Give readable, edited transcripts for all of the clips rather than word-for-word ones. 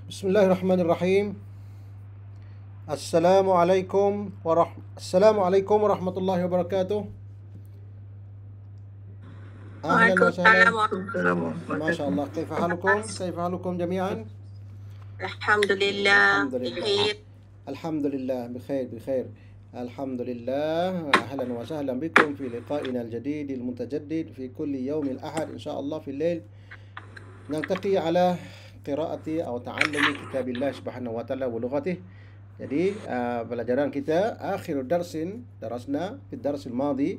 Bismillahirrahmanirrahim. Assalamualaikum warahmatullahi wabarakatuh. Ahlan wa sahlan. Waalaikumsalam warahmatullahi Masya Allah. Kaifa halukum? Kaifa halukum jami'an? Alhamdulillah, Alhamdulillah. bikhair. Alhamdulillah. Bikhair, bikhair. Alhamdulillah. Ahlan wa sahlan bikum fi liqa'ina al-jadid al-mutajaddid fi kulli yawm al-ahad insyaAllah fi al-lail. Naltaqi ala qiraati atau ta'allumi kitabillah subhanahu wa ta'ala wa lughatih. Jadi pelajaran kita akhir darasna fi darsil madi,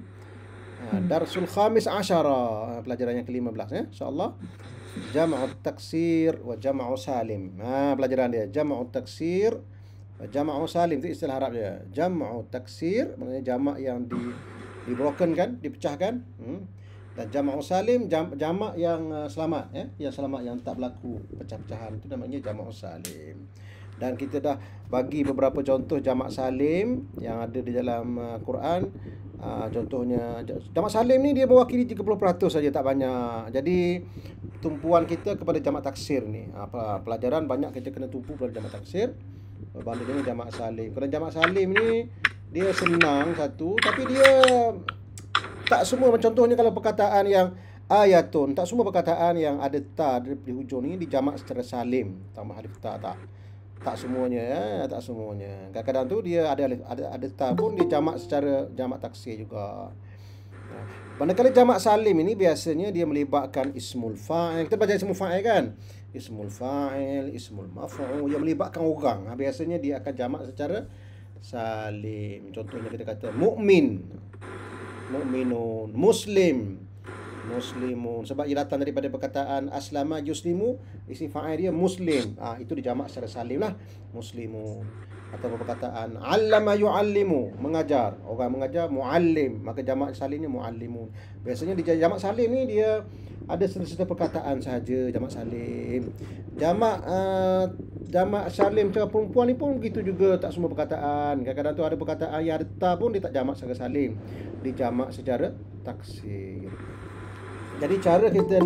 darsul khamis asyara, pelajaran yang ke-15 ya insyaallah. Jam'u taksir wa jam'u salim. Pelajaran dia jam'u taksir wa jam'u salim, itu istilah Arab dia. Jam'u taksir maknanya jamak yang dibroken kan, dipecahkan. Dan jam'u salim jamak yang selamat ya, yang selamat, yang tak berlaku pecah-pecahan, itu namanya jam'u salim. Dan kita dah bagi beberapa contoh jamak salim yang ada di dalam Quran. Contohnya jamak salim ni dia mewakili 30% saja, tak banyak. Jadi tumpuan kita kepada jamak taksir ni. Pelajaran banyak kita kena tumpu pada jamak taksir berbanding dengan jamak salim. Kerana jamak salim ni dia senang satu, tapi dia tak semua. Contohnya kalau perkataan yang ayatun, tak semua perkataan yang ada ta di hujung ni dijamak secara salim, tambah alif ta, tak semuanya ya, tak semuanya. Kadang-kadang tu dia ada ta pun dia jamak secara jamak taksir juga. Manakala jamak salim ini biasanya dia melibatkan ismul fa'il. Kita baca ismul fa'il kan? Ismul fa'il, ismul maf'ul, yang melibatkan orang. Biasanya dia akan jamak secara salim. Contohnya kita kata mukmin, mukminun, muslim, muslimun. Sebab ia datang daripada perkataan aslama yuslimu, isim fa'il dia muslim. Itu dijamak secara salim lah, muslimun. Atau perkataan allama yu'allimu, mengajar, orang mengajar, muallim, maka jamak salimnya muallimun. Biasanya di jamak salim ni dia ada serta-serta perkataan sahaja jamak salim. Jamak salim secara perempuan ni pun begitu juga, tak semua perkataan. Kadang-kadang tu ada perkataan yang ada ta pun dia tak jamak secara salim, dijamak secara taksir. Jadi cara kita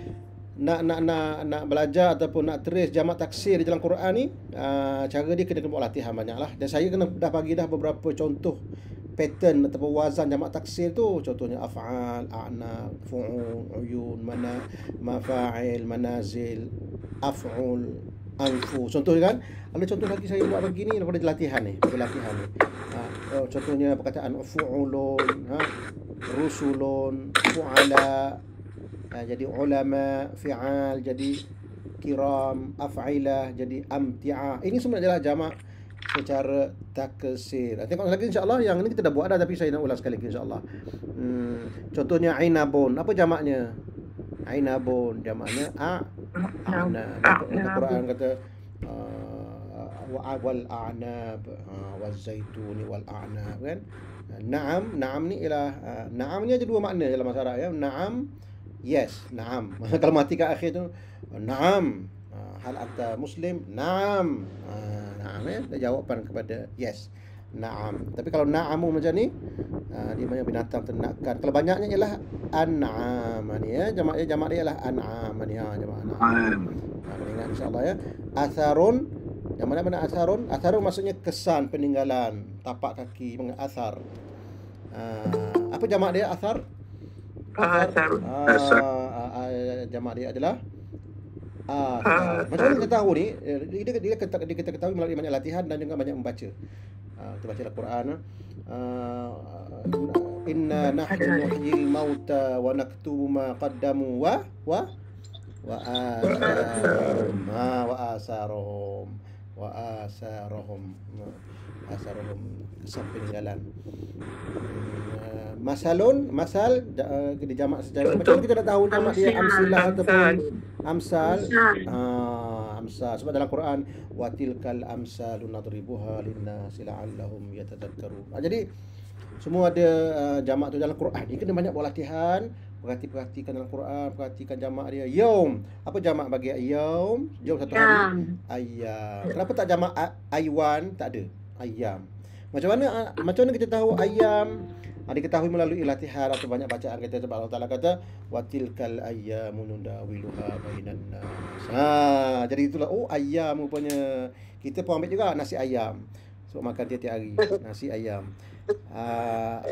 nak belajar ataupun nak trace jamak taksir di dalam Quran ni, cara dia kena buat latihan banyaklah. Dan saya dah bagi beberapa contoh pattern ataupun wazan jamak taksir tu. Contohnya af'al, a'na, fu'ul, uyun, mana, mafa'il, manazil, af'ul, anfu. Contoh kan? Ada contoh lagi saya buat bagi ni daripada latihan ni, contohnya perkataan fu'ulun, rusulun, fu'ala, jadi ulama, fi'al jadi kiram, af'ilah jadi amti'ah. Ini semua adalah jamak secara taksir. Tengok lagi insya-Allah, yang ini kita dah buat dah, tapi saya nak ulang sekali lagi insya-Allah. Contohnya ainabun, apa jamaknya? Ainabun jamaknya a'na. Al-Quran kata wal a'nab, wal zaituni wal a'nab kan. Na'am ni ialah na'am ni ada dua makna dalam bahasa Arab ya. Na'am, yes, na'am. Kalau mati kat akhir tu na'am, hal anta muslim, na'am. Na'am ya, jawapan kepada yes, na'am. Tapi kalau na'amu macam ni, dia banyak binatang ternakan. Kalau banyaknya ialah an'am ni ya, jamak dia ialah an'am ni ya, jamak an'am. Ingat insya-Allah ya. Atharun, yang mana atharun? Atharun maksudnya kesan, peninggalan, tapak kaki, asar. Apa jamak dia athar? Jamak dia adalah macam mana kita tahu ni? Kita ketahui melalui banyak latihan dan juga banyak membaca. Kita baca Al-Quran. Inna nahnu nuhyil mauta wa naktubu ma qaddamu wa asarhum kesan peninggalan. Masal dijamak secara macam mana kita nak tahu jamak dia amsilah ataupun amsal. Amsal sebab dalam Quran watilkal amsalu nadribuha linnasi la'allahum yatadhakkarun. Jadi semua ada jamak tu dalam Quran. Dia kena banyak buat latihan, perhatikan dalam Quran, perhatikan jamak dia. Yaum, apa jamak bagi yaum? Yaum satu hari. Ayyam. Kenapa tak jamak aywan? Tak ada. Ayam. Macam mana kita tahu ayam Diketahui melalui latihan atau banyak bacaan kita, sebab Allah Taala kata wa tilkal ayyamu nudawiluha bainan nas. Jadi itulah ayam rupanya. Kita pun ambil juga nasi ayam. So makan tiap-tiap hari nasi ayam. Ah,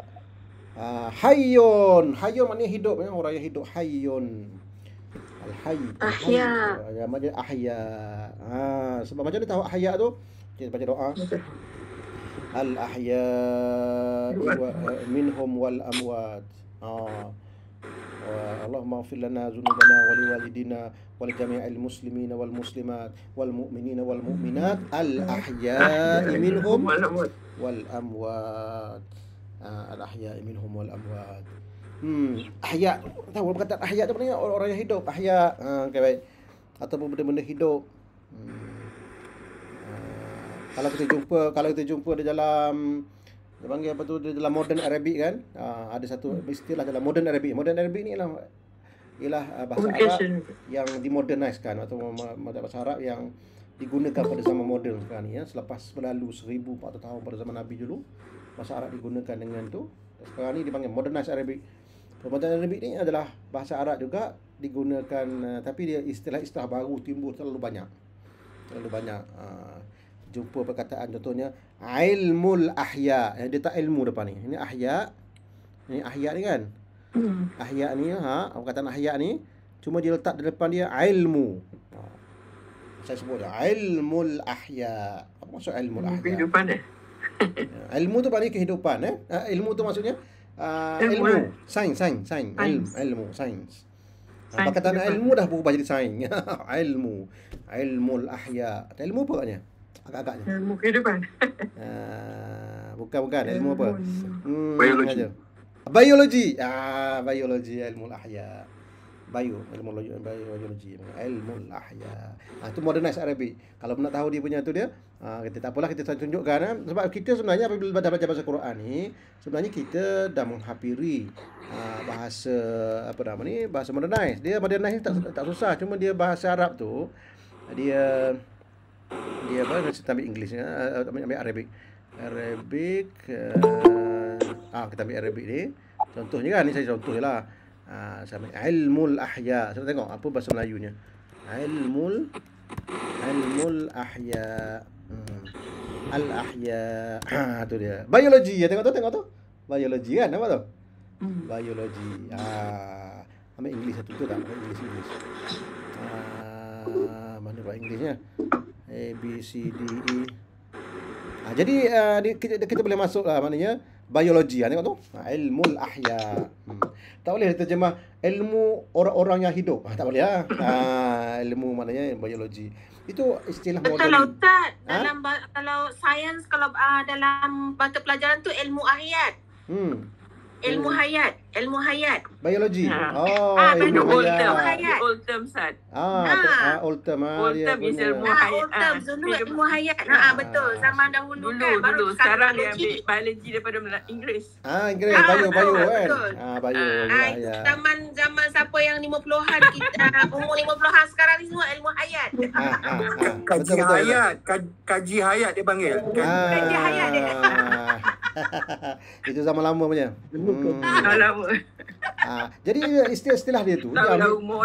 Hayyun. Hayyun maknanya hidup, ya. Orang yang hidup hayyun. Al-hayy. Ahya. Macam ahya. Sebab macam mana tahu ahya tu? Kita baca doa. Al-ahya minhum wal amwat. Allahumma ighfir lana dzunubana wa liwalidina wa li jami'il muslimina wal muslimat wal mu'minina wal mu'minat al-ahya'i minhum wal amwat. Al-ahya'i minhum wal amwat. Ahya. Tahu perkataan ahya tu maknanya orang yang hidup. Ahya. Okay, baik. Ataupun benda-benda hidup. Kalau kita jumpa di dalam, dia panggil apa tu, di dalam modern Arabic kan, ada satu istilah dalam modern Arabic. Modern Arabic ni ialah bahasa Arab yang dimoderniskan, atau bahasa Arab yang digunakan pada zaman moden sekarang ni, ya. Selepas berlalu 1400 tahun pada zaman Nabi dulu, bahasa Arab digunakan dengan tu. Sekarang ni dipanggil modernized Arabic. Modern Arabic ni adalah bahasa Arab juga digunakan, tapi dia istilah-istilah baru timbul terlalu banyak. Jumpa perkataan contohnya ilmul ahya. Dia tak ilmu depan ni. Ini ahya. Ini ahya ni kan. Ahya ni, perkataan ahya ni cuma dia letak di depan dia ilmu. Saya sebut ilmul ahya. Apa maksud ilmul ahya? Kehidupan Ilmu tu maknanya kehidupan, ilmu tu maksudnya ilmu, sains. Ilmu, sains. Perkataan ilmu dah berubah jadi sains. Ilmul ahya. Ilmu apa katanya? Agak-agaknya. Ilmu kehidupan. Bukan ilmu apa? Biologi. Biologi, ilmul ahya. Biologi, ilmul ahya. Itu modernized Arabic. Kalau nak tahu dia punya tu dia, kita tak apalah, kita tunjukkan. Sebab kita sebenarnya apabila baca bahasa Quran ni, sebenarnya kita dah menghampiri bahasa bahasa modernized. Dia modernized ni tak susah, cuma dia bahasa Arab tu dia kita ambil English, ambil Arabic. Kita ambil Arabic ni. Contohnya kan, ni saya contoh je lah. Saya ambil ilmul ahya. Saya tengok apa bahasa Melayunya. Ilmul ahya. Al-ahya. Tu dia. Biologi. Tengok tu. Biologi kan, apa tu? Biologi. Ambil English satu tu tak? Ambil English. Mana bahasa Englishnya? A, B, C, D, E. Jadi kita boleh masuk lah, maknanya biologi. Tengok tu. Ilmul ahya. Tak boleh terjemah ilmu orang-orang yang hidup. Tak boleh lah. Ilmu maknanya biologi. Itu istilah modern. Kalau tak, kalau sains, kalau dalam mata pelajaran tu ilmu hayat. Ilmu hayat. Biologi. Ilmu hayat. Old term Sad. Old term. Old term is ilmu hayat. Old term dulu ilmu hayat. Betul. Zaman dahulu kan. Dulu. Sekarang dia ambil biologi daripada Inggeris. Inggeris. Bio kan. Bio. Zaman siapa yang 50-an, umur 50-an sekarang ni semua ilmu hayat. Kaji hayat. Kaji hayat dia panggil. Kaji hayat dia. Itu zaman lama punya. Lama. Jadi istilah dia tu dia ambil umur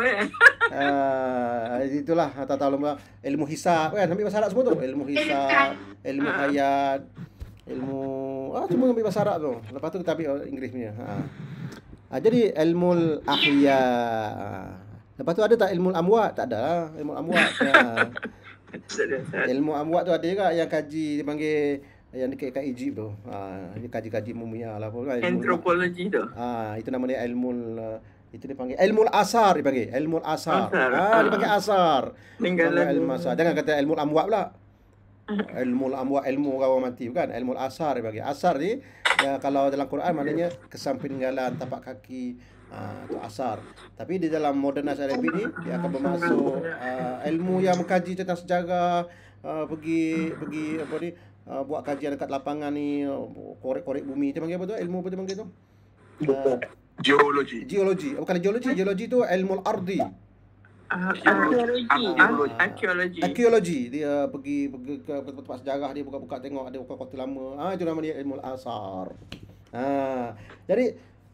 itulah tahu lama ilmu hisab kan, ambil bahasa Arab semua tu. Ilmu hisab, ilmu hayat, ilmu cuma ambil bahasa Arab tu. Lepas tu kita ambil Inggeris punya. Jadi ilmul ahya. Lepas tu ada tak ilmu amwat? Tak ada lah. Ilmu amwat. Ilmu amwat tu ada juga yang kaji, dia panggil yang dekat Egypt tu. Dia kaji-kaji mumia lah apa kan. Antropologi tu. Itu nama dia ilmu, itu dipanggil ilmu asar, dipanggil ilmu asar. Dia panggil asar. Ilmu asar. Jangan kata ilmu amwat pula. Ilmu amwat, ilmu orang mati bukan. Ilmu asar dipanggil. Asar ni kalau dalam Quran maknanya kesampinggalan tapak kaki. Itu asar. Tapi di dalam modernized Arabic ni dia akan bermaksud ilmu yang mengkaji tentang sejarah, pergi apa ni, buat kajian dekat lapangan ni, korek-korek bumi. Dia panggil apa tu? Ilmu apa dia panggil tu? Geologi. Bukan geologi tu ilmu ardi. Arkeologi. Dia pergi ke tempat sejarah, dia buka-buka tengok ada kota lama. Itu nama dia ilmu asar. Jadi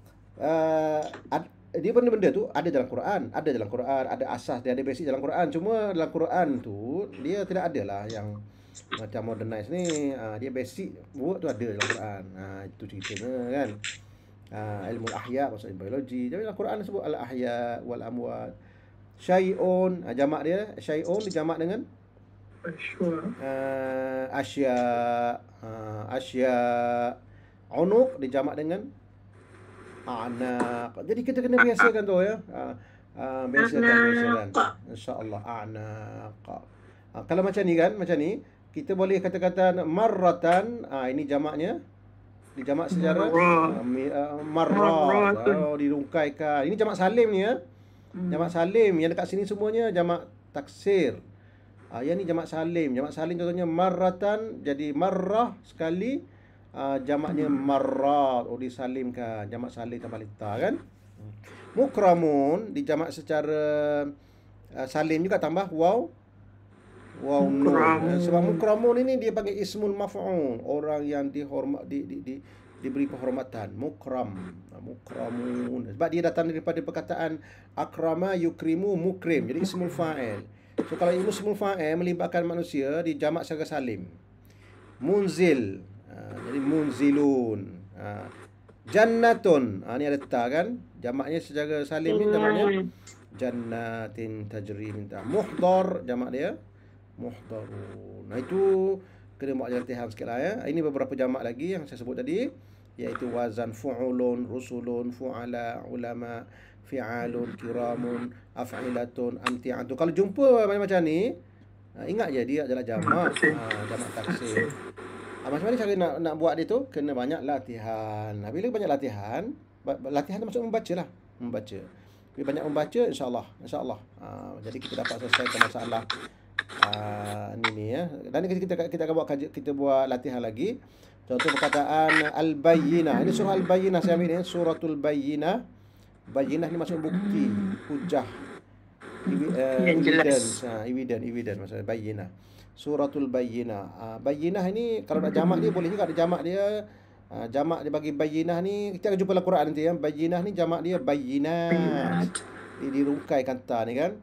dia benda-benda tu ada dalam Quran, ada asas dia, ada basic dalam Quran. Cuma dalam Quran tu dia tidak ada lah yang macam modernize ni. Dia basic word tu ada dalam Quran. Itu ceritanya kan. Ilmu ahya maksudnya biologi. Jadi dalam Quran sebut al ahya wal amwat. Syai'un, jamak dia syai'un dijamak dengan asya. Asya. Unuq dijamak dengan anak. Jadi kita kena biasakan tu ya. Biasakan. Insya-Allah anak. Kalau macam ni kan, macam ni kita boleh kata-kata marratan. Ini jamaknya dijamak secara marrat. Dirungkaikan. Ini jamak salim ni ya. Jamak salim yang dekat sini semuanya jamak taksir. Yang ni jamak salim. Jamak salim contohnya marratan, jadi marrah sekali. Jamaknya marrat, disalimkan. Jamak salim tambah lita kan. Mukramun dijamak secara salim juga tambah waw nun. Sebab mukramun ini dia panggil ismul maf'ul, orang yang dihormat diberi penghormatan. Mukramun. Sebab dia datang daripada perkataan akrama yukrimu mukrim. Jadi ismul fa'il. So kalau ismul fa'il melibatkan manusia dijamak secara salim. Munzil. Jadi munzilun. Jannatun. Ni ada ta kan? Jamaknya secara salim ni jamaknya jannatin tajri min tahtiha. Muhdar jamak dia muhdarun. Itu kena buat latihan sikitlah ya. Ini beberapa jamak lagi yang saya sebut tadi, iaitu wazan fu'ulun, rusulun, fu'ala, ulama, fi'alun, kiramun, af'ilatun, amti'atun. Kalau jumpa macam ni, ingat je dia adalah jamak. Jamak taksir. Macam mana cara nak buat dia tu? Kena banyak latihan. Bila banyak latihan, latihan maksud membaca lah. Membaca. Bila banyak membaca, insyaAllah. Jadi kita dapat selesaikan masalah ni ya. Dan kita akan buat latihan lagi. Contoh perkataan Al-Bayyinah. Ini surah Al-Bayyinah saya ambil ni. Suratul Bayyinah. Bayyinah ni maksud bukti, hujah. Evidence. Evidence maksudnya Bayyinah. Suratul Bayyinah. Bayyinah ini kalau nak jamak dia boleh juga ada jamak dia. Jamak dia bagi bayyinah ni kita akan jumpa dalam Quran nanti ya. Bayyinah ni jamak dia bayyinat. Dirungkaikan ta ni kan.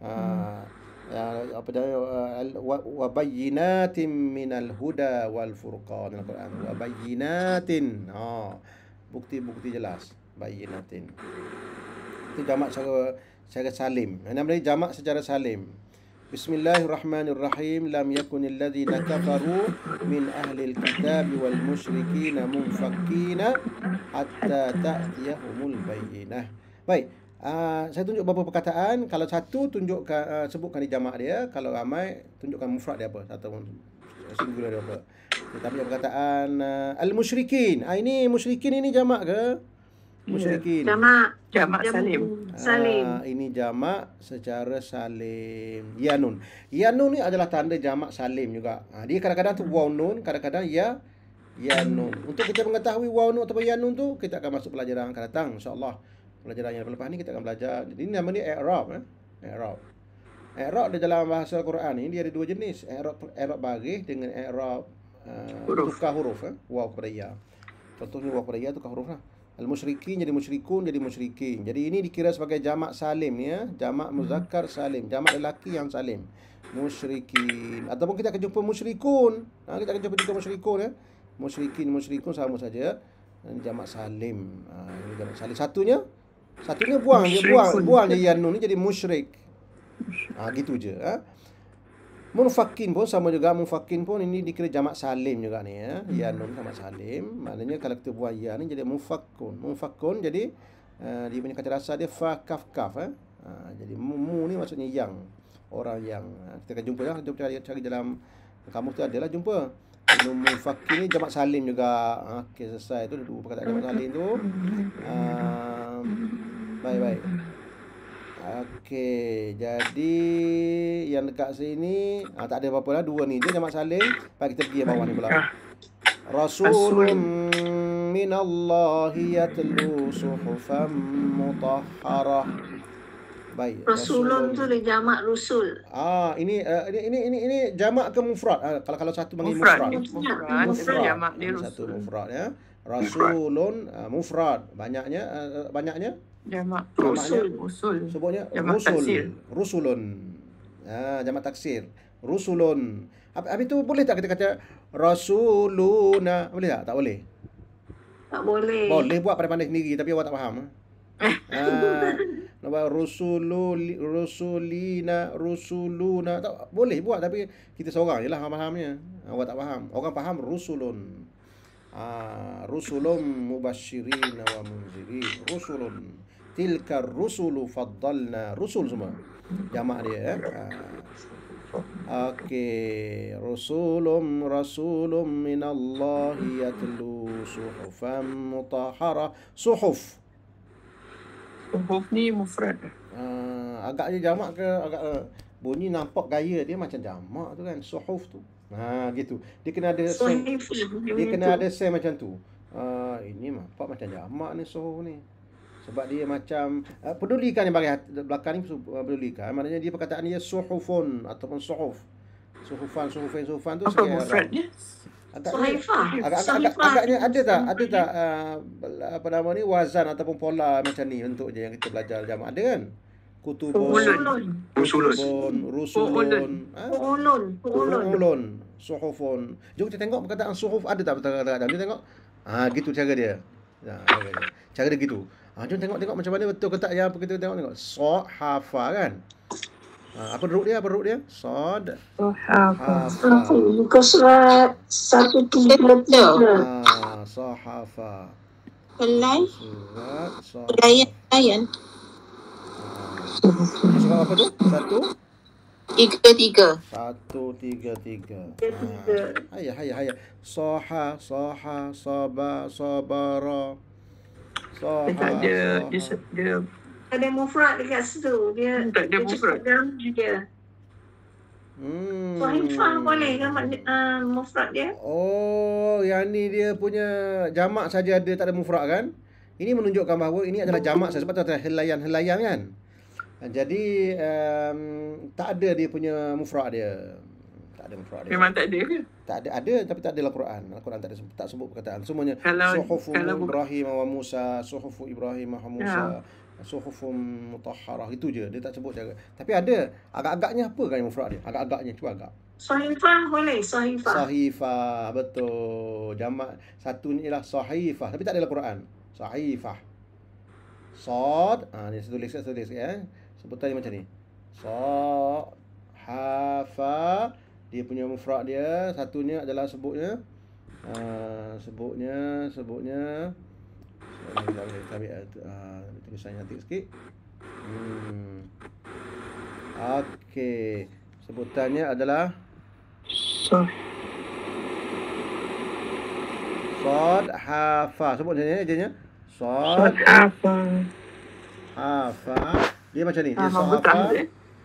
Apa dia wa bayyinatin minal huda wal furqan dalam Quran. Wa bayyinatin. Bukti-bukti jelas. Bayyinatin. Itu jamak secara salim. Nama dia jamak secara salim. Bismillahirrahmanirrahim. Lam yakunil ladzina kafaru min ahlil kitab wal musyrikin munfakkina hatta ta'tiyahumul bayyinah. Baik. Saya tunjuk beberapa perkataan. Kalau satu tunjukkan sebutkan di jamak dia, kalau ramai tunjukkan mufrad dia apa, atau singular dia apa. Kita ambil perkataan al-musyrikin. Ini musyrikin ini jamak ke? Musyrikin. Jamak salim. Ini jamak secara salim. Yanun. Yanun ni adalah tanda jamak salim juga. Dia kadang-kadang tu waw nun, kadang-kadang yanun. Untuk kita mengetahui waw nun atau yanun tu, kita akan masuk pelajaran akan datang insya-Allah. Pelajaran yang lepas ni kita akan belajar. Ini nama ni i'rab i'rab. I'rab di dalam bahasa Al-Quran ni dia ada dua jenis. I'rab baris dengan i'rab tukar huruf waw kepada ya. Contohnya waw kepada ya tukar huruf lah. Al-musyrikin jadi musyrikun jadi musyrikin. Jadi ini dikira sebagai jamak salim ya, jamak muzakkar salim, jamak lelaki yang salim. Musyrikin. Ataupun kita akan jumpa musyrikun. Kita akan jumpa juga musyrikun ya. Musyrikun sama saja. Ini jamak salim. Ini jamak salim. Satunya buang je yanun ni jadi musyrik. Gitu je Munfakin pun sama juga. Munfakin pun ini dikira jamak salim juga ni ya. Yanun jamak salim. Maknanya kalau kita buat ya ni jadi munfakun. Munfakun jadi dia punya kata dasar dia fa kaf kaf jadi mu ni maksudnya yang, orang yang. Kita akan jumpa lah, kita cari dalam kamus tu adalah jumpa. Munfakin ni jamak salim juga. Okey, selesai tu dua perkataan jamak salim tu. Baik. Okey, jadi yang dekat sini tak ada apa-apa lah, dua ni je jamak salim. Baik, kita pergi bawah ni pula. Rasulun minallahi yatlu suhufan mutahharah. Baik. Rasulun tu dia jamak rusul. Ini jamak ke mufrad? Kalau satu panggil mufrad. Mufrad jamak dia rusul. Satu mufrad ya. Rasulun mufrad. Banyaknya Jamak. Jamaknya Usul. sebutnya Jamak taksir. rusulun. Jamak taksir. Rusulun. Habis tu boleh tak kita kata rasuluna? Boleh tak? Tak boleh. Tak boleh. Boleh buat pandai-pandai sendiri tapi awak tak faham. Nampak rusuluna tak boleh buat tapi kita seorang jelah fahamnya. Awak tak faham. Orang faham rusulun. Rusulun mubasyirin wa munzirin. Rusulun. Tilka rusulu faddalna. Rusul semua. Jamak dia. Okey. Rasulun minallahi yatlu suhufan mutahharah. Suhuf. Suhuf ni mufrad. Agaknya jamak ke agak bunyi nampak gaya dia macam jamak tu kan. Suhuf tu. Gitu. Dia kena ada sem macam tu. Ini nampak macam jamak ni suhuf ni. Sebab dia macam pedulikan yang bagi belakang ni pedulikan. Maknanya dia perkataan dia suhufun ataupun suhuf. Suhufan tu Apa sikit mufradnya? agaknya ada tak apa nama ni wazan ataupun pola macam ni untuk je yang kita belajar jamak ada kan? Kutubun, rusulun, suhufun. Jom kita tengok perkataan suhuf ada tak perkataan. Jom tengok. Gitu cara dia. Cara dia gitu. Jom tengok macam mana betul ke tak yang kita tengok. Sahafa kan? Apa huruf dia? Sad. Sahafa. Muka surat 133. Sahafa. Helai. Surat Layan. Surat apa tu? 133. 133. Hayya. Saha, sabara. Tak ada. Dia Ada mufrad dekat situ. Dia tak ada mufrad. Dia. Sahifah boleh ke mufrad dia? Oh, yang ni dia punya jamak saja ada, tak ada mufrad kan? Ini menunjukkan bahawa ini adalah jamak saja sebab tu ada helaian kan? Jadi tak ada dia punya mufrad dia. Tak ada mufrad dia. memang tak ada ke? Tak ada tapi tak ada dalam Quran. Al-Quran tak sebut perkataan. Semuanya suhufu kalau Ibrahim wa Musa, suhufu Ibrahim wa Musa, suhufun mutahharah, itu je. Dia tak sebut jaga. Tapi ada agak-agaknya apa kan mufrad dia? Agak-agaknya cuba agak. Sahifah boleh, sahifah. Sahifah, betul. Jamak satu ni ialah sahifah tapi tak ada dalam Quran. Sahifah. Sad, ni tulis ya. Sebutan dia macam ni. Sahafa. Dia punya mufrad dia satunya adalah sebutnya tulisan cantik sikit. Okey. Sebutannya adalah Sad hafa. Sebut je Sad hafa. Dia macam ni. Dia sahafa.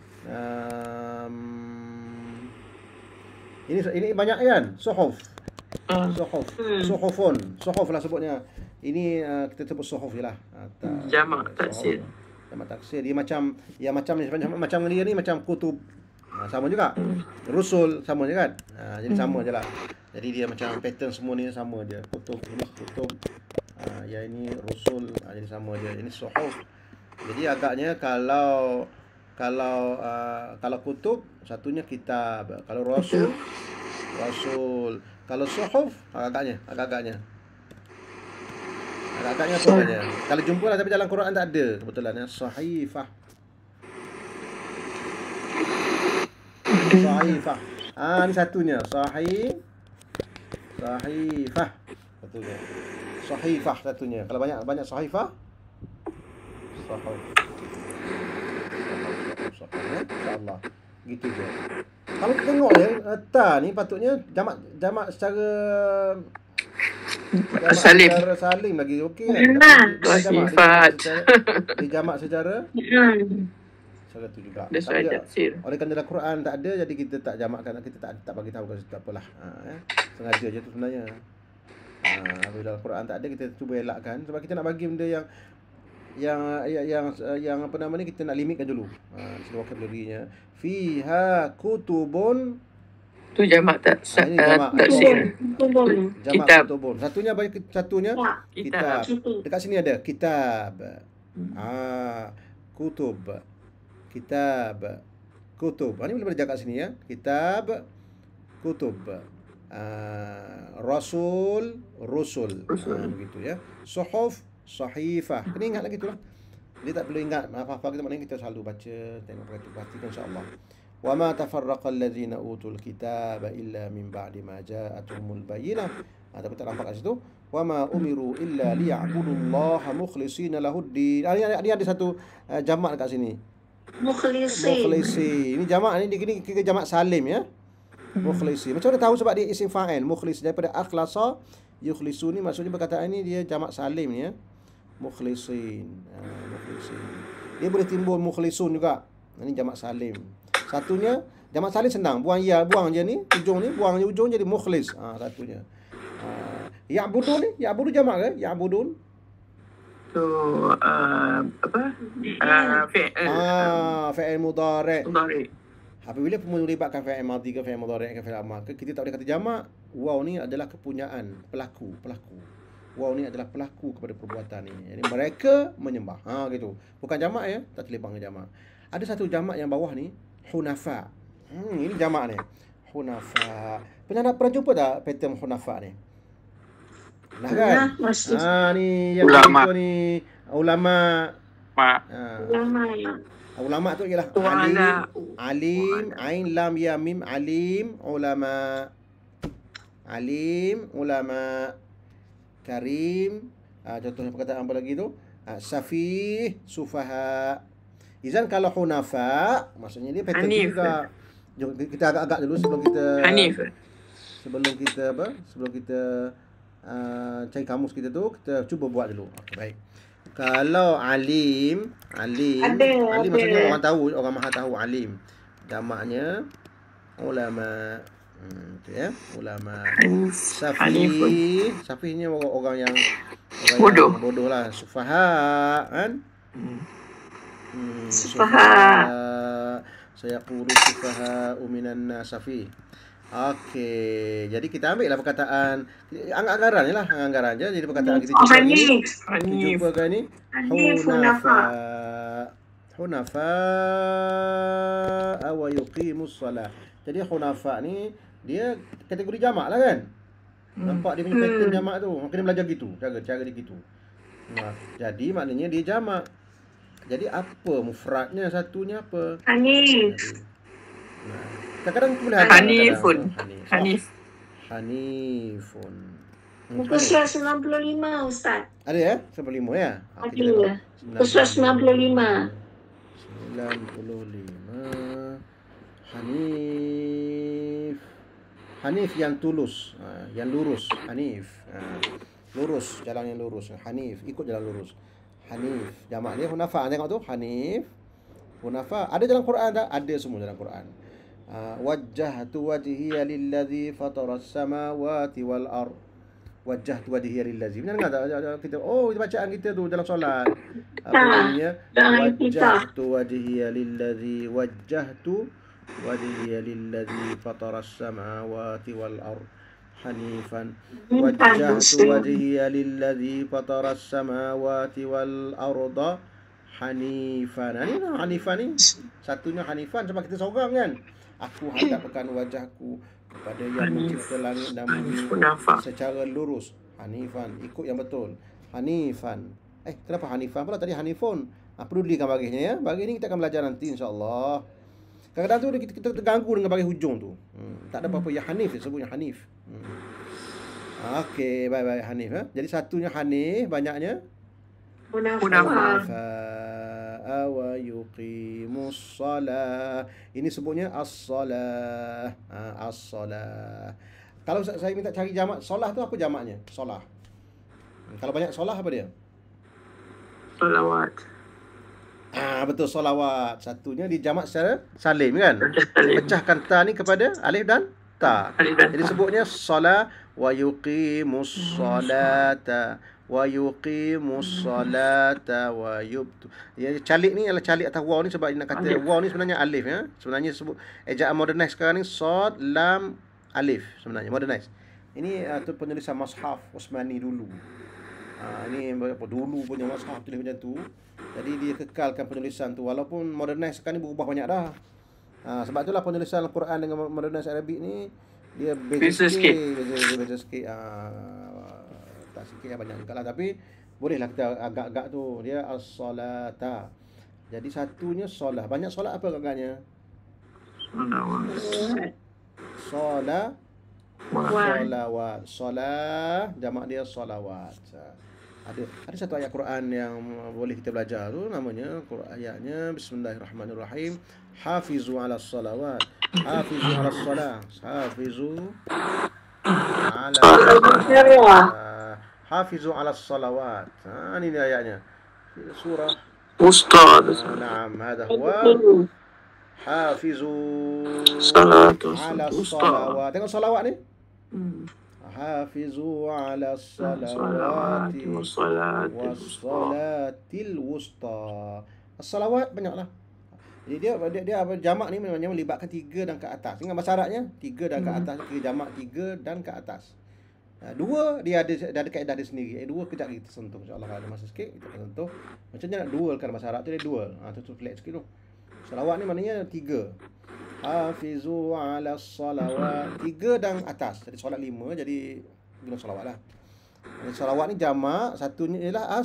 Ini banyak kan? Suhuf. Suhufun. Suhuf lah sebutnya. Ini kita sebut suhuf je lah. Jamak taksir. Jamak taksir. Dia macam dia ni macam kutub. Sama juga. Rusul sama je kan? Jadi sama je lah. Jadi dia macam pattern semua ni sama je. Kutub ini kutub. Yang ini rusul. Jadi sama je. Ini suhuf. Jadi agaknya kalau kutub satunya kitab, kalau rasul. Kalau suhuf agaknya apa namanya? Kalau jumpa lah tapi dalam Quran tak ada kebetulan ya. Sahifah. Ni satunya. Sahifah. Betulnya. Sahifah satunya. Kalau banyak sahifah. InsyaAllah. Gitu je. Kalau kita tengok ta ni patutnya jamak secara Salim. Secara salim lagi okey kan? Sifat. Dia jamak secara tu juga. Tapi oleh kerana dalam Quran tak ada, jadi kita tak jamakkan, kita tak bagi tahu kan tak apalah. Sengaja je tu sebenarnya. Kalau dalam Quran tak ada, kita cuba elakkan sebab kita nak bagi benda yang apa nama ni, kita nak limitkan dulu. Vocabulary-nya. Fiha kutubun Tu jamak tak Ini jamak taksir. Tubun. jamak Kitab. kutubun. Satunya apa? Satunya Ya. kitab. Kitab. Dekat sini ada kitab. Kutub. Kitab. Kutub. Ini boleh baca kat sini ya. Kitab, kutub. Rasul, rusul. Begitu ya. Suhuf, sahifah. Kena ingat lagi itulah. Dia tak perlu ingat apa-apa kita, maknanya kita selalu baca, tengok perhatikan insya-Allah. Wa ma tafarraqa allazina utul kitaba illa min ba'di ma ja'atuhumul bayyinah. Tapi tak nampak kat situ. Wa ma umiru illa liya'budullaha mukhlishina lahuddin. Ini ada satu jamak dekat sini. Mukhlisin. Mukhlisi. Ini jamak ni kira jamak salim ya. Mukhlisi. Macam mana tahu? Sebab dia isim fa'il. Mukhlis daripada akhlasa yukhlisu ni, maksudnya perkataan ni dia jamak salim ni ya. Mukhlisin. Mukhlisin. Dia boleh timbul mukhlisun juga. Ini jamak salim. Satunya jamak salim senang. Buang ya, buang je ni ujung ni, buang je ujung jadi mukhlis. Satunya. Ya'budun ni, ya'budu jamak ke? Ya'budun. Tu apa? Fi'il. Fi'il mudhari'. Mudhari'. Apabila melibatkan fi'il madhi ke fi'il mudhari' ke fi'il amar, kita tak boleh kata jamak. Waw ni adalah kepunyaan, pelaku. Waw ni adalah pelaku kepada perbuatan ni. Jadi mereka menyembah. Gitu. Bukan jamak ya, tak terlibat dengan jamak. Ada satu jamak yang bawah ni, hunafa. Ini jamak ni. Hunafa. Pernah jumpa tak pattern hunafa ni? Nah kan? Ni yang ulama ni ulama. Ulama tu ialah alim, ain lam ya mim, alim, ulama. Alim, ulama. Karim, contohnya perkataan apa lagi tu? Safih, sufaha. Izan kalau hunafa, maksudnya dia pattern juga. Jom kita agak-agak dulu sebelum kita Hanif. Sebelum kita cari kamus kita tu, kita cuba buat dulu. Okey, baik. Kalau alim maksudnya orang tahu, orang maha tahu, alim. Jamaknya ulama. Tu ya, ulama. Safihnya orang yang bodoh lah. Sufaha kan? Sufaha. Saya qulu sufaha minan nas safih. Okey, jadi kita ambil lah perkataan anggaran ni lah, anggaran je. Jadi perkataan kita jumpa kan ni. Hunafa wa yuqimus salah. Jadi hunafa ni dia kategori jamak lah kan. Nampak dia punya pattern jamak tu. Kena belajar gitu, cara dia gitu. Jadi maknanya dia jamak. Jadi apa mufradnya, satunya apa? Hanif. Kadang-kadang tu boleh Hanifun. Muka surat 95 Ustaz. Ada ya? 95 ya? Ada. Muka surat 95. 95. Hanif yang tulus, yang lurus. Hanif, lurus, jalan yang lurus. Hanif, ikut jalan lurus. Hanif, jamak ni hunafa. Tengok tu, Hanif, hunafa. Ada dalam Quran tak? Ada semua dalam Quran. Wajjahtu wajhiya lilladzi fataras samawati wal ard. Wajjahtu wajhiya lilladzi. Benar tak kita? Oh, bacaan kita tu dalam solat. Apa namanya? Wajjahtu wajhiya lilladzi wajhiya lilladzi fataras samawati wal ard hanifan. Wajjahtu wajhiya lilladzi fataras samawati wal arda hanifan. Ini hanifan ni satunya hanifan sebab kita seorang kan. Aku hadapkan wajahku kepada yang mencipta langit dan bumi secara lurus. Hanifan, ikut yang betul. Hanifan. Kenapa hanifan pula tadi hanifun? Perlu dilihatkan barisnya ya. Baris ni kita akan belajar nanti insya-Allah. Kadang-kadang tu kita terganggu dengan baris hujung tu. Tak ada apa-apa. Ya Hanif, dia sebutnya Hanif. Okey, baik-baik Hanif. Jadi satunya Hanif, banyaknya Hunafa wa yuqimus salah. Ini sebutnya as-salah. As-salah. Kalau saya minta cari jamak solah tu, apa jamaknya? Solah. Kalau banyak solah apa dia? Salawat. Betul, solawat. Satunya dijamak secara salim kan? Pecahkan ta ni kepada alif dan ta. Jadi sebutnya solah wa yuqimus salata wa yuqimus salata wa yubtu. Ya, calik ni adalah calik atas waw ni sebab dia nak kata waw ni sebenarnya alif ya. Sebenarnya sebut ejaan modernize sekarang ni sad lam alif sebenarnya, modernize. Ini tu penulisan mushaf Utsmani dulu. Ini apa dulu punya mushaf tulis macam tu. Jadi dia kekalkan penulisan tu walaupun modernize sekarang ni berubah banyak dah. Sebab itulah penulisan Al-Quran dengan modernize Arabic ni dia beza sikit. Tak sikit banyak juga lah, tapi bolehlah kita agak-agak tu. Dia as-salata. Jadi satunya solat. Banyak solat apa agaknya? Solat. Solawat. Solah jamak dia solawat. Ada satu ayat Quran yang boleh kita belajar tu, namanya ayatnya Bismillahirrahmanirrahim. Hafizu 'alas salawat. Hafizu 'alas salah. Hafizu 'alas salawat. Ini dia ayatnya. Surah Ustaz. Naam, hada huwa Hafizu 'alas salawat. Tengok salawat ni. Hafizu 'alas salawati wassalatil wusta. As-salawat banyaklah. Jadi dia apa jamak ni memang melibatkan 3 dan ke atas. Ingat bahasa Arabnya 3 dan ke atas, kira jamak 3 dan ke atas. 2 dia ada kaedah dia sendiri. 2 kejap kita sentuh insya-Allah, ada masa sikit kita akan sentuh. Macam mana nak dualkan bahasa Arab tu, dia dual. Tu flex sikit tu. Salawat ni maknanya 3. Hafizu 'alas salawat, 3 dan atas. Jadi solat 5 jadi guna salawat lah. Jadi salawat ni jamak, satunya ialah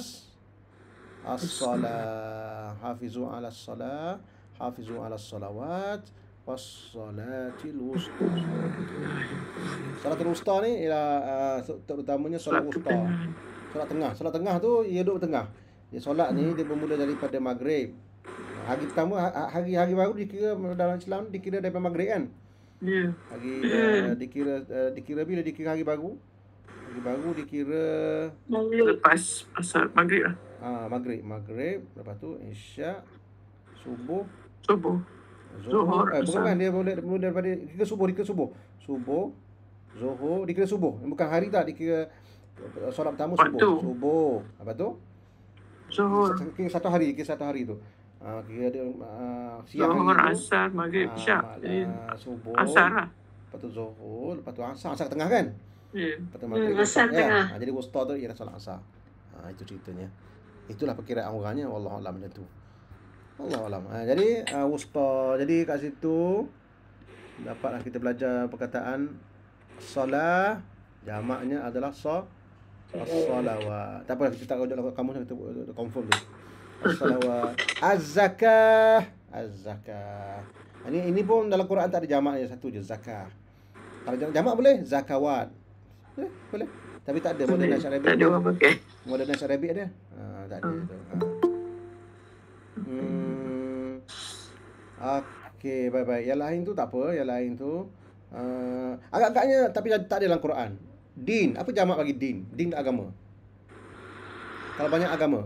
as-salah. Hafizu 'alas salah, hafizu 'alas salawat wassalatil wusta. Salatul wusta ni ialah terutamanya solat wusta. Solat tengah tu ia duduk tengah. Dia solat ni dia bermula daripada maghrib. Hari pertama, hari baru dikira dalam Islam dikira daripada maghrib kan? Ya. Hari dikira bila dikira hari baru? Hari baru dikira Lepas asar maghrib lah. Maghrib, lepas tu Isyak, subuh, Zuhur, bukan dia boleh daripada dikira subuh. Zuhur dikira subuh. Bukan hari tak, dikira solat pertama subuh. Lepas tu Zuhur. Kira satu hari tu. Kira dia siang Zuhur, hari tu, asar, maghrib, isyak. subuh, Asar lah. lepas tu zuhur, lepas tu asar tengah kan? Ya. Lepas tu maghrib, asar tengah. Jadi wusta tu ialah solat asar. Itu ceritanya. Itulah perkiraan orangnya, wallahu alam macam tu. Wallahu alam. Jadi wusta. Jadi kat situ dapatlah kita belajar perkataan solah, jamaknya adalah as-salawat. Tak apa, kita tak rujuk kamus, kita confirm tu. As-salawat. Az-zakah. Ini pun dalam Quran tak ada jamaknya, satu je, zakah. Kalau jamak boleh, zakawat. Boleh. Tapi tak ada modernize Arabic. Tak ada orang pakai. Modernize Arabic ada? Tak ada tu. Okey, baik. Yang lain tu tak apa, agak-agaknya tapi tak ada dalam Quran. Din, apa jamak bagi din? Din tu agama. Kalau banyak agama.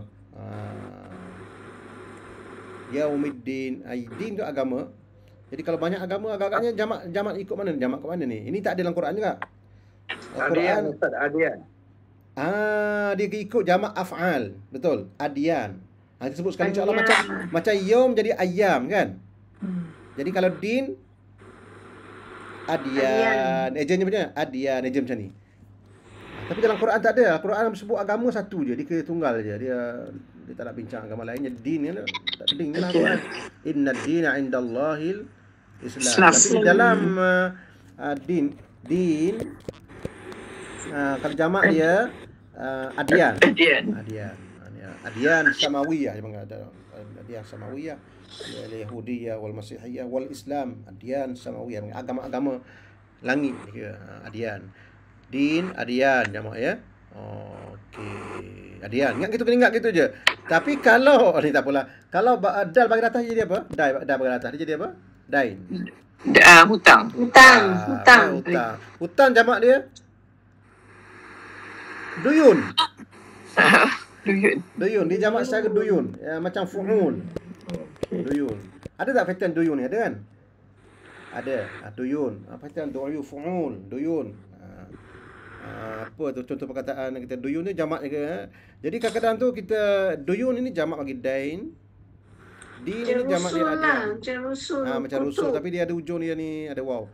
Yaumiddin, din tu agama. Jadi kalau banyak agama, agak-agaknya jamak ikut mana? Jamak kat mana ni? Ini tak ada dalam Quran juga. Adian, Ustaz, adian. Dia ikut jamak af'al. Betul. Adian. Kita sebut sekali insya-Allah macam yaum jadi ayam kan? Jadi kalau din adian. Ejennya macam mana? Adian, ejen macam ni. Tapi dalam Quran tak ada. Quran sebut agama satu je, dia tunggal je. Dia tak nak bincang agama lainnya. Din ni tak penting lah Quran. Inna ad-dina 'indallahil Islam. Tapi dalam din kalau jamak dia adian. Adian samawiyah dia panggil, ada adian samawiyah, al-yahudiyah wal masihiyah wal islam. Adian samawiyah, agama-agama langit dia. Adian. Din, adian jamak ya. Okey. Adian. Ingat gitu je. Tapi kalau ni tak apalah. Kalau dal bagi atas jadi apa? Dal bagi atas dia jadi apa? Dain. Hutang. Hutang jamak dia duyun. Duyun. Dia jamak secara duyun. Macam fu'ul. Duyun. Ada tak pattern duyun ni? Ada kan? Ada. Duyun. Pattern du'yu fu'ul. Duyun. Apa tu contoh perkataan kita duyun ni jamak ke? Jadi kadang-kadang tu kita duyun ini jamak bagi dain. Din ni jamak dia ada. Macam rusul. Macam rusul tapi dia ada ujung dia ni ada waw.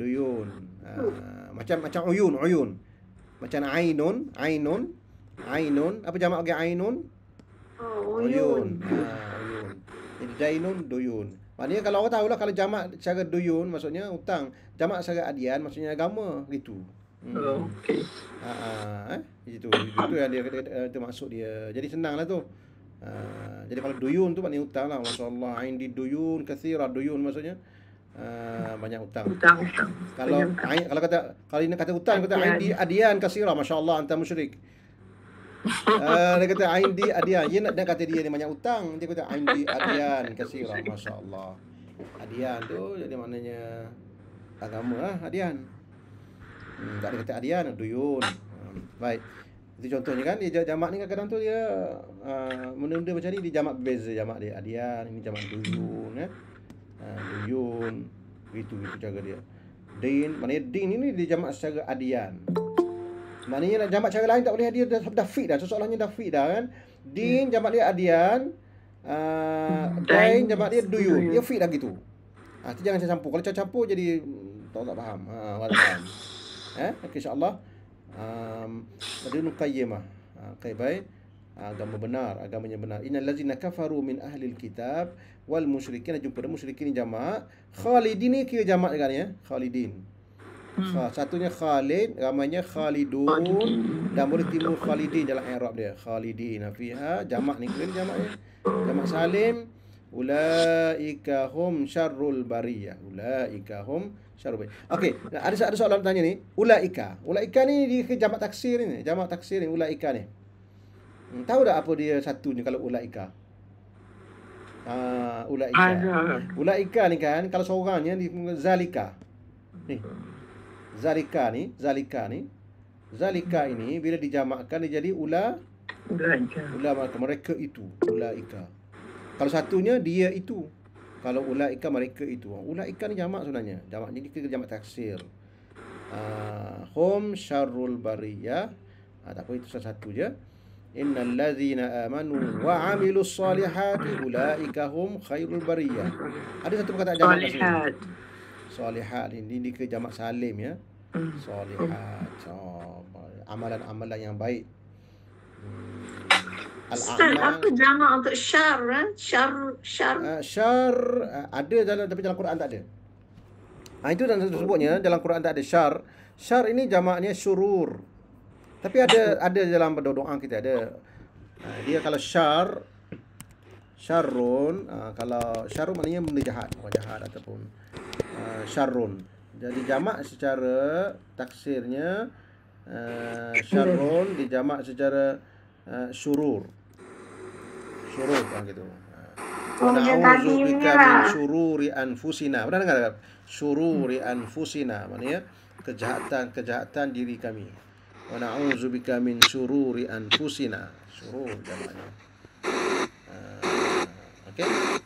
duyun. Macam uyun. Macam ainun. Apa jamak bagi ainun? Uyun. Uyun. Jadi dainun, duyun. Maknanya kalau orang tahulah kalau jamak secara duyun maksudnya hutang, jamak secara adian maksudnya agama gitu. Okey. Itu yang dia maksud dia. Jadi senanglah tu. Jadi kalau duyun tu maknanya hutang lah. Masyaallah, indi duyun katsira, duyun maksudnya banyak hutang. Hutang. Kalau ini kata hutang, kata indi adian katsira, masyaallah anta musyrik. Dia kata indi adian. Dia kata dia ni banyak hutang. Dia kata indi adian katsira, masyaallah. Adian tu jadi maknanya agama lah, adian. Tak ada kata adian, duyun. Baik. Itu contohnya kan, dia jamak ni kadang-kadang tu dia benda-benda macam ni dia jamak berbeza, jamak dia adian, ini jamak duyun duyun. Gitu cara dia. Din, maknanya din ini dia jamak secara adian. Maknanya nak jamak cara lain tak boleh, dia dah fit dah, soalannya dah fit dah kan. Din jamak dia adian, dain jamak dia duyun. Dia fit dah gitu. Tu jangan campur. Kalau campur jadi tak faham. Faham. Okay, insya-Allah. Ibnu Qayyimah. Okay, baik. Agamanya benar. Innal ladzina kafaru min ahlil kitab wal musyrikin, jumpa musyrikin jamak. Khalidin ni kira jamak kan ya? Khalidin. Satunya Khalid, ramainya Khalidun, dan boleh timbul Khalidin dalam i'rab dia. Khalidin fiha, jamak ni kira jamaknya. Jamak salim, ulaika hum syarrul bariyah. Ulaika hum syarrul bariyah. Okey, ada soalan tanya ni. Ulaika ni di jamak taksir ni. Jamak taksir ni ulaika ni. Tahu tak apa dia satunya kalau ulaika? Ulaika ni kan kalau seorangnya di zalika. Ni. Zalika ini bila dijamakkan dia jadi ulaika, mereka itu, ulaika. Kalau satunya dia itu. Kalau ulaika mereka itu. Ulaika ni jamak sebenarnya. Jamak ni kita jamak taksir. Hum syarrul bariyah. Tak apa, itu salah satu je. Innal ladzina amanu wa 'amilus solihati ulaika hum khairul bariyah. Ada satu perkataan jamak taksir. Solihat ini ke jamak salim ya. Solihat. Amalan-amalan yang baik. Ustaz, apa jamak untuk syar? Syar ada tapi dalam Quran tak ada. Itu dan sebutnya dalam Quran tak ada syar. Syar ini jamaknya syurur. Tapi ada dalam doa kita ada. Dia kalau syarrun, kalau syarrun maknanya benda jahat, ataupun syarrun. Jadi jamak secara taksirnya syarrun dijamak secara syurur kan gitu. Na'udzubika min syururi anfusina. Pernah dengar tak? Syururi anfusina maknanya kejahatan diri kami. Wa na'udzubika min syururi anfusina. Syurur jamaknya. Okey.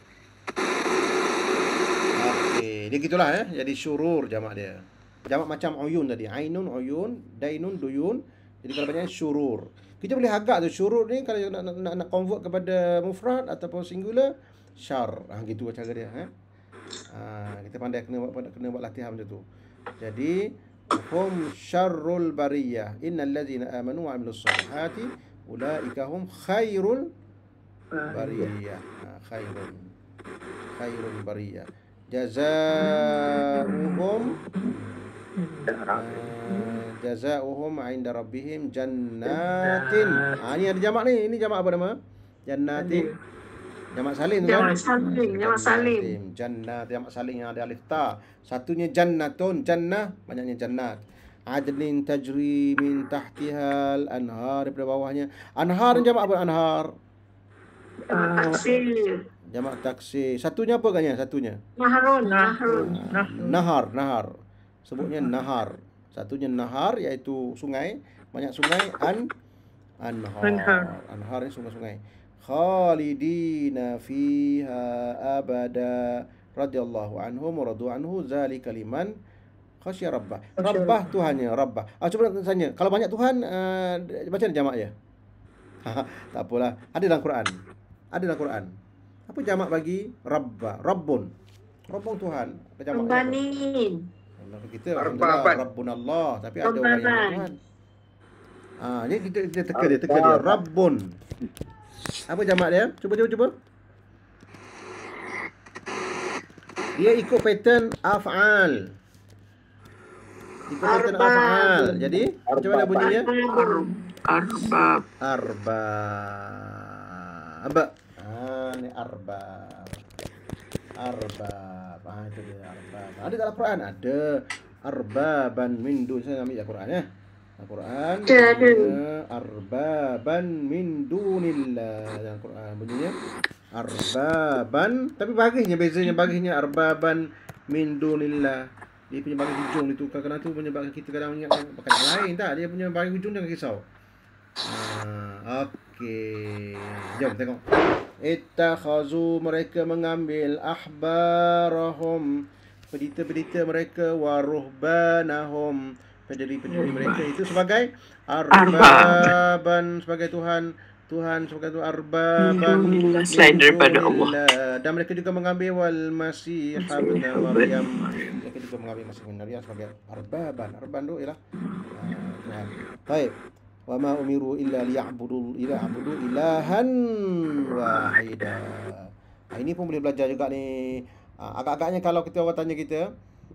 Dia gitulah Jadi syurur jamak dia. Jamak macam uyun tadi. Ainun, uyun, dainun, duyun. Jadi kalau banyak syurur. Kita boleh agak tu syurur ni kalau nak convert kepada mufrad ataupun singular, syar. Gitu cara dia kita pandai kena buat latihan macam tu. Jadi hum syarrul bariyah. Innal ladzina amanu wa 'amilus solihati ulaika hum khairul bariyah. Khairul bariyah. Jazaohum 'inda rabbihim jannatin. Ni ada jamak ni. Ini jamak apa nama? Jannatin. Jamak salim tu kan? Jamak salim. Jannat, jamak salim yang ada alif ta. Satunya jannatun, jannah banyaknya jannat. Adlin tajri min tahtihal anhar, daripada bawahnya. Anhar jamak apa anhar? Taksir. Jamak taksir. Satunya apa kan satunya? Naharun. Nahar. Sebutnya nahar. Satunya nahar iaitu sungai, banyak sungai. Anhar. Anhar ni sungai-sungai. Khalidina fiha abada radhiyallahu anhum wa radu anhu zalika liman khasya rabbah. Rabbah Tuhannya, rabbah. Cuba nak tanya, kalau banyak Tuhan macam mana jamak dia? Tak apalah. Ada dalam Quran. Apa jamak bagi rabbah? Rabbun Tuhan. Apa jamak? Rabbanin. Kita alhamdulillah Rabbunallah, tapi ada orang yang Tuhan. Ni kita teka dia Rabbun. Apa jamak dia? Cuba. Dia ikut pattern af'al. Jadi macam mana bunyinya? Arbab. Ni arbab. Itu dia arbab. Ada dalam Quran ada arbaban min dun. Saya ambil Quran ya. Al-Quran arbaban min dunillah. Dalam Quran bunyinya arbaban, tapi bagisnya arbaban min dunillah. Dia punya bagi hujung itu kadang-kadang tu menyebabkan kita kadang ingat pakai yang lain tak. Dia punya bagi hujung jangan risau. Okey. Jom tengok. Ittakhazu, mereka mengambil ahbarahum, pendeta-pendeta mereka, wa ruhbanahum, pendiri-pendiri mereka itu sebagai arbaban, sebagai Tuhan, sebagai Tuhan, arbaban selain daripada Allah. Dan mereka juga mengambil wal masih ibn Maryam, mereka juga mengambil Masih ibn Maryam sebagai arbaban tu ialah Tuhan. Baik. Wa ma umiru illa liya'budu ilahan wahida. Ini pun boleh belajar juga ni. Agak-agaknya kalau kita orang tanya kita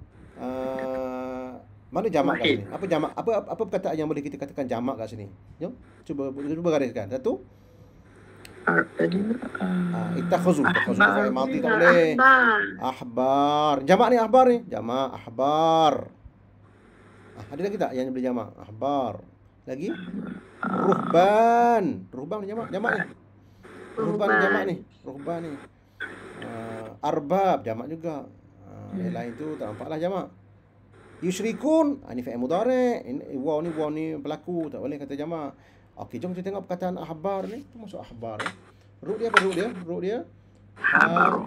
mana jamak kat sini? Apa jamak? Apa perkataan yang boleh kita katakan jamak kat sini? Jom cuba gariskan. Satu. Ittakhazu fa'il madhi tak boleh. Ahbar. Jamak ni ahbar ni. Jamak ahbar. Ada lagi tak yang boleh jamak? Ahbar. Lagi? Ruhban jamak ni. Ruhban ni. Arbab jamak juga. Yang lain tu tak nampaklah jamak. Yusyrikun, ni fi'il mudhari'. Waw ni pelaku, tak boleh kata jamak. Okey, jom kita tengok perkataan ahbar ni. Itu masuk ahbar. Ruk dia habar.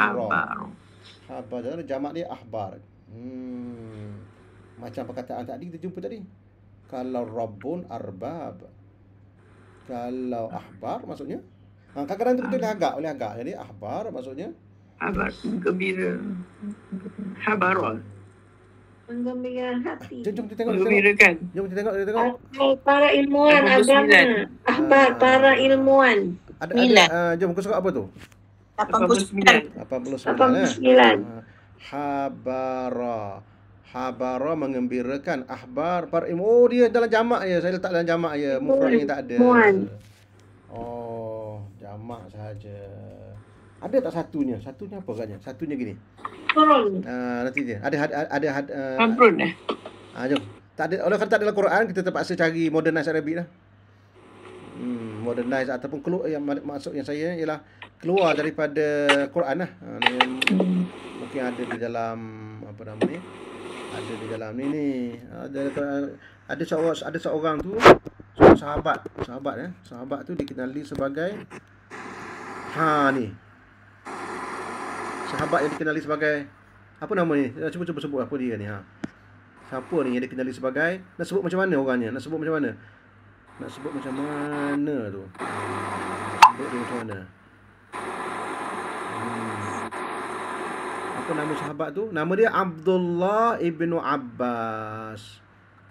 Habar jamak dia ahbar. Macam perkataan tadi kita jumpa tadi. Kalau Rabbun arbab. Kalau ahbar maksudnya kadang-kadang kita boleh agak. Jadi ahbar maksudnya Habar gembira. Habaron. Menggembirakan hati. Jom kita tengok. Menggembirakan. Jom kita tengok. Para ilmuwan agama. Ahbar para ilmuwan. Ada jom muka surat apa tu? 89. 89. Habara mengembirakan. Ahbar para ilmu. Oh, dia dalam jamak je. Saya letak dalam jamak je. Mufradnya tak ada. Oh, jamak sahaja. Ada tak satunya? Satunya apa agaknya? Satunya gini. Nanti dia. Ada Amrun jom. Tak ada. Kalau tak ada dalam Quran, kita terpaksa cari modernize Arabic lah. Modernize ataupun keluar yang maksud yang saya ialah keluar daripada Quran lah. Mungkin ada di dalam apa nama ni? Ada di dalam ni. Ada seorang tu, sahabat tu dikenali sebagai ni. Sahabat yang dikenali sebagai apa nama ni? Cuba sebut apa dia ni Siapa ni yang dikenali sebagai? Nak sebut macam mana orangnya? Nak sebut macam mana tu? Nak sebut dia macam mana? Apa nama sahabat tu? Nama dia Abdullah ibnu Abbas.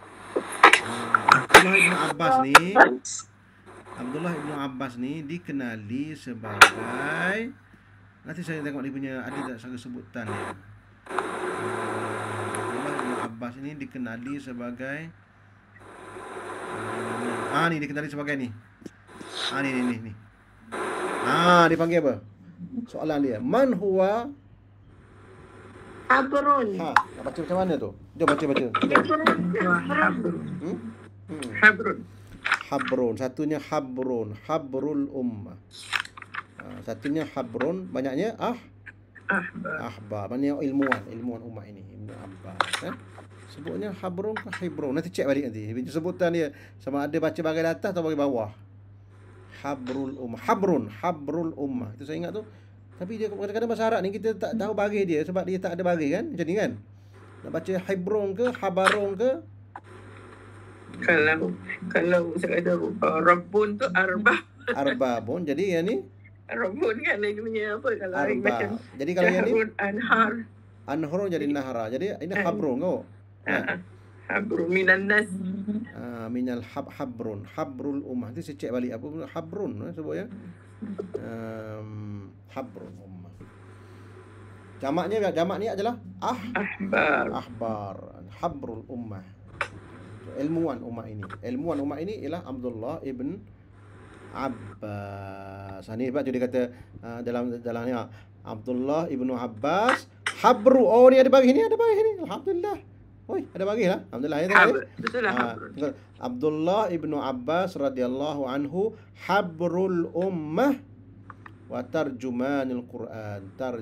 Abdullah ibnu Abbas ni dikenali sebagai, nanti saya tengok dia punya ada tak satu sebutan dia. Abdullah ibnu Abbas ni dikenali sebagai ni dikenali sebagai ni. Ni. Dipanggil apa? Soalan dia. Man huwa Habrun. Nak baca macam mana tu? Jom baca. Habrun. Satunya Habrun. Habrul ummah. Satunya Habrun. Banyaknya Ahbar. Maknanya ilmuwan ummah ini. Ibnu Abbas. Sebutnya Habrun ke Hibrun. Nanti cek balik nanti. Sebutan dia sama ada baca bahagian atas atau bahagian bawah. Habrul ummah. Habrul ummah. Itu saya ingat tu. Tapi dia kadang-kadang bahasa Arab ni kita tak tahu baris dia sebab dia tak ada baris kan? Macam ni kan? Nak baca Hibrun ke Habarun ke? Kalau saya kata Rabbun tu Arbabun. Jadi yang ni Rabbun kan dia punya apa kalau Arba. macam Jadi kalau yang ni Anhar. Anhurun jadi nahra. Jadi ini habrun kau. Habrun minan nas. Minal habrun. Habrul ummah. Itu saya cek balik apa habrun sebut ya. Habrun ummah. Jamaknya adalah ahbar. Habrul ummah. Ilmuwan ummah ini ialah Abdullah ibn Abbas. Ini sebab dia kata dalamnya Abdullah ibnu Abbas habru. Oh, ni ada bagi ni. Alhamdulillah. Oi, ada bagi lah. Alhamdulillah ya. Betul lah habrun. Abdullah ibnu Abbas radhiyallahu anhu habrul ummah wa tarjumanul Quran.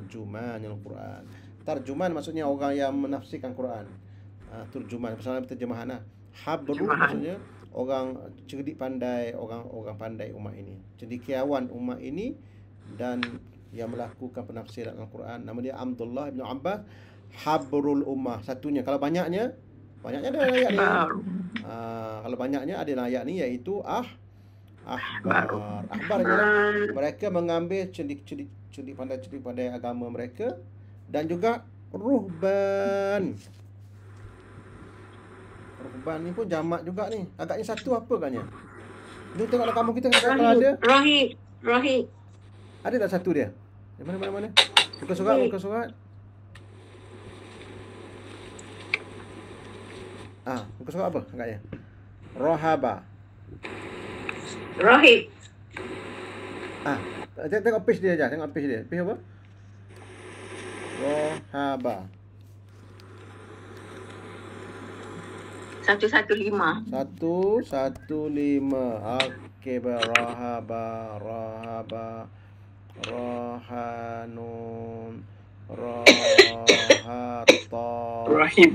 Tarjuman maksudnya orang yang menafsirkan Quran. Turjuman pasal terjemahan lah. Habru maksudnya orang cerdik pandai, orang pandai umat ini, cendekiawan umat ini dan yang melakukan penafsiran Al-Quran. Nama dia Abdullah ibn Abbas habrul ummah. Satunya, kalau banyaknya ada ayat ni. Kalau banyaknya ada ayat ni iaitu ahbar. Ahbar ialah mereka mengambil cerdik pandai agama mereka, dan juga ruhban. Ruhban ni pun jamak juga ni. Agaknya satu apa agaknya? Kita tengok dalam kamu kita kalau ada. Rahib. Ada tak satu dia? Mana? Buka surat. Buka surat apa agaknya? Rohaba. Rahib. Tengok page dia aja. Page apa? Rohaba. 115. 115. Okey, rohaba. Rohanun. Rohata. Rahib.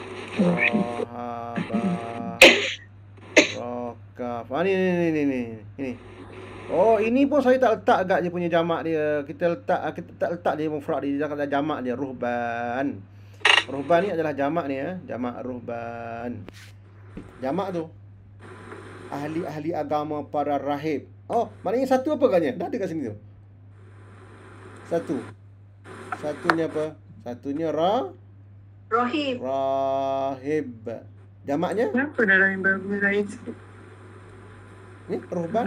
Rohaba. Rokaf. Ini. Oh, ini pun saya tak letak agak dia punya jamak dia. Kita tak letak dia mufrad dia, dia jamak dia ruhban. Ruhban ni adalah jamak ni ya, jamak ruhban. Jamak tu ahli agama para rahib. Oh, maknanya satu apa katnya? Dah ada kat sini tu. Satunya apa? Satunya Rahib. Jamaknya? Kenapa dah lain sikit? Ni ruhban.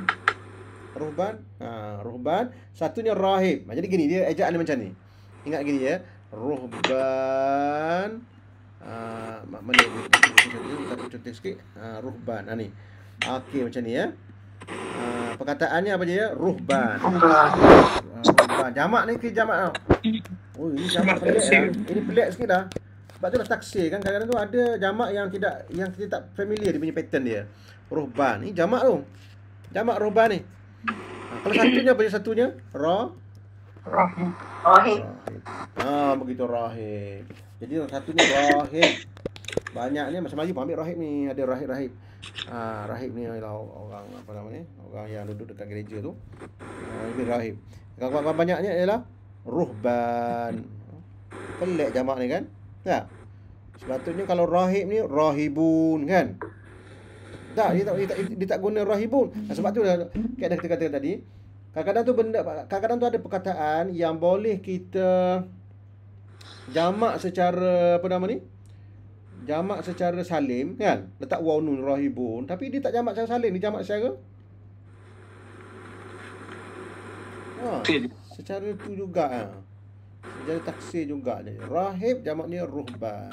Ruhban. Satunya rahib. Jadi gini, dia ejaan dia macam ni. Ingat gini ya. Ruhban. Mana kita contoh sikit. Ruhban. Ni. Okey, macam ni ya. Perkataannya apa dia? Ruhban. Jamak ni ke jamak. Oh, ini jamak pelik lah. Ini pelik sikit dah. Sebab tu dah taksir kan. Kadang-kadang tu ada jamak yang kita tak familiar dia punya pattern dia. Ruhban. Ini jamak tu. Jamak ruhban ni. Kalau satunya apa dia satunya? Rahib. Begitu rahib. Jadi satunya rahib. Banyaknya macam Melayu pun ambil rahib ni. Ada rahib. Rahib ni ialah orang apa namanya? Orang yang duduk dekat gereja tu. Ini rahib. Kalau banyaknya ialah ruhban. Pelik jamak ni kan? Tak? Sepatutnya kalau rahib ni rahibun kan? Tak, dia tak guna rahibun. Sebab tu kita kata tadi, kadang-kadang tu ada perkataan yang boleh kita jamak secara jamak secara salim kan? Letak waw nun rahibun, tapi dia tak jamak secara salim, dia jamak secara secara tu juga secara taksir juga dia. Rahib jamaknya ruhban.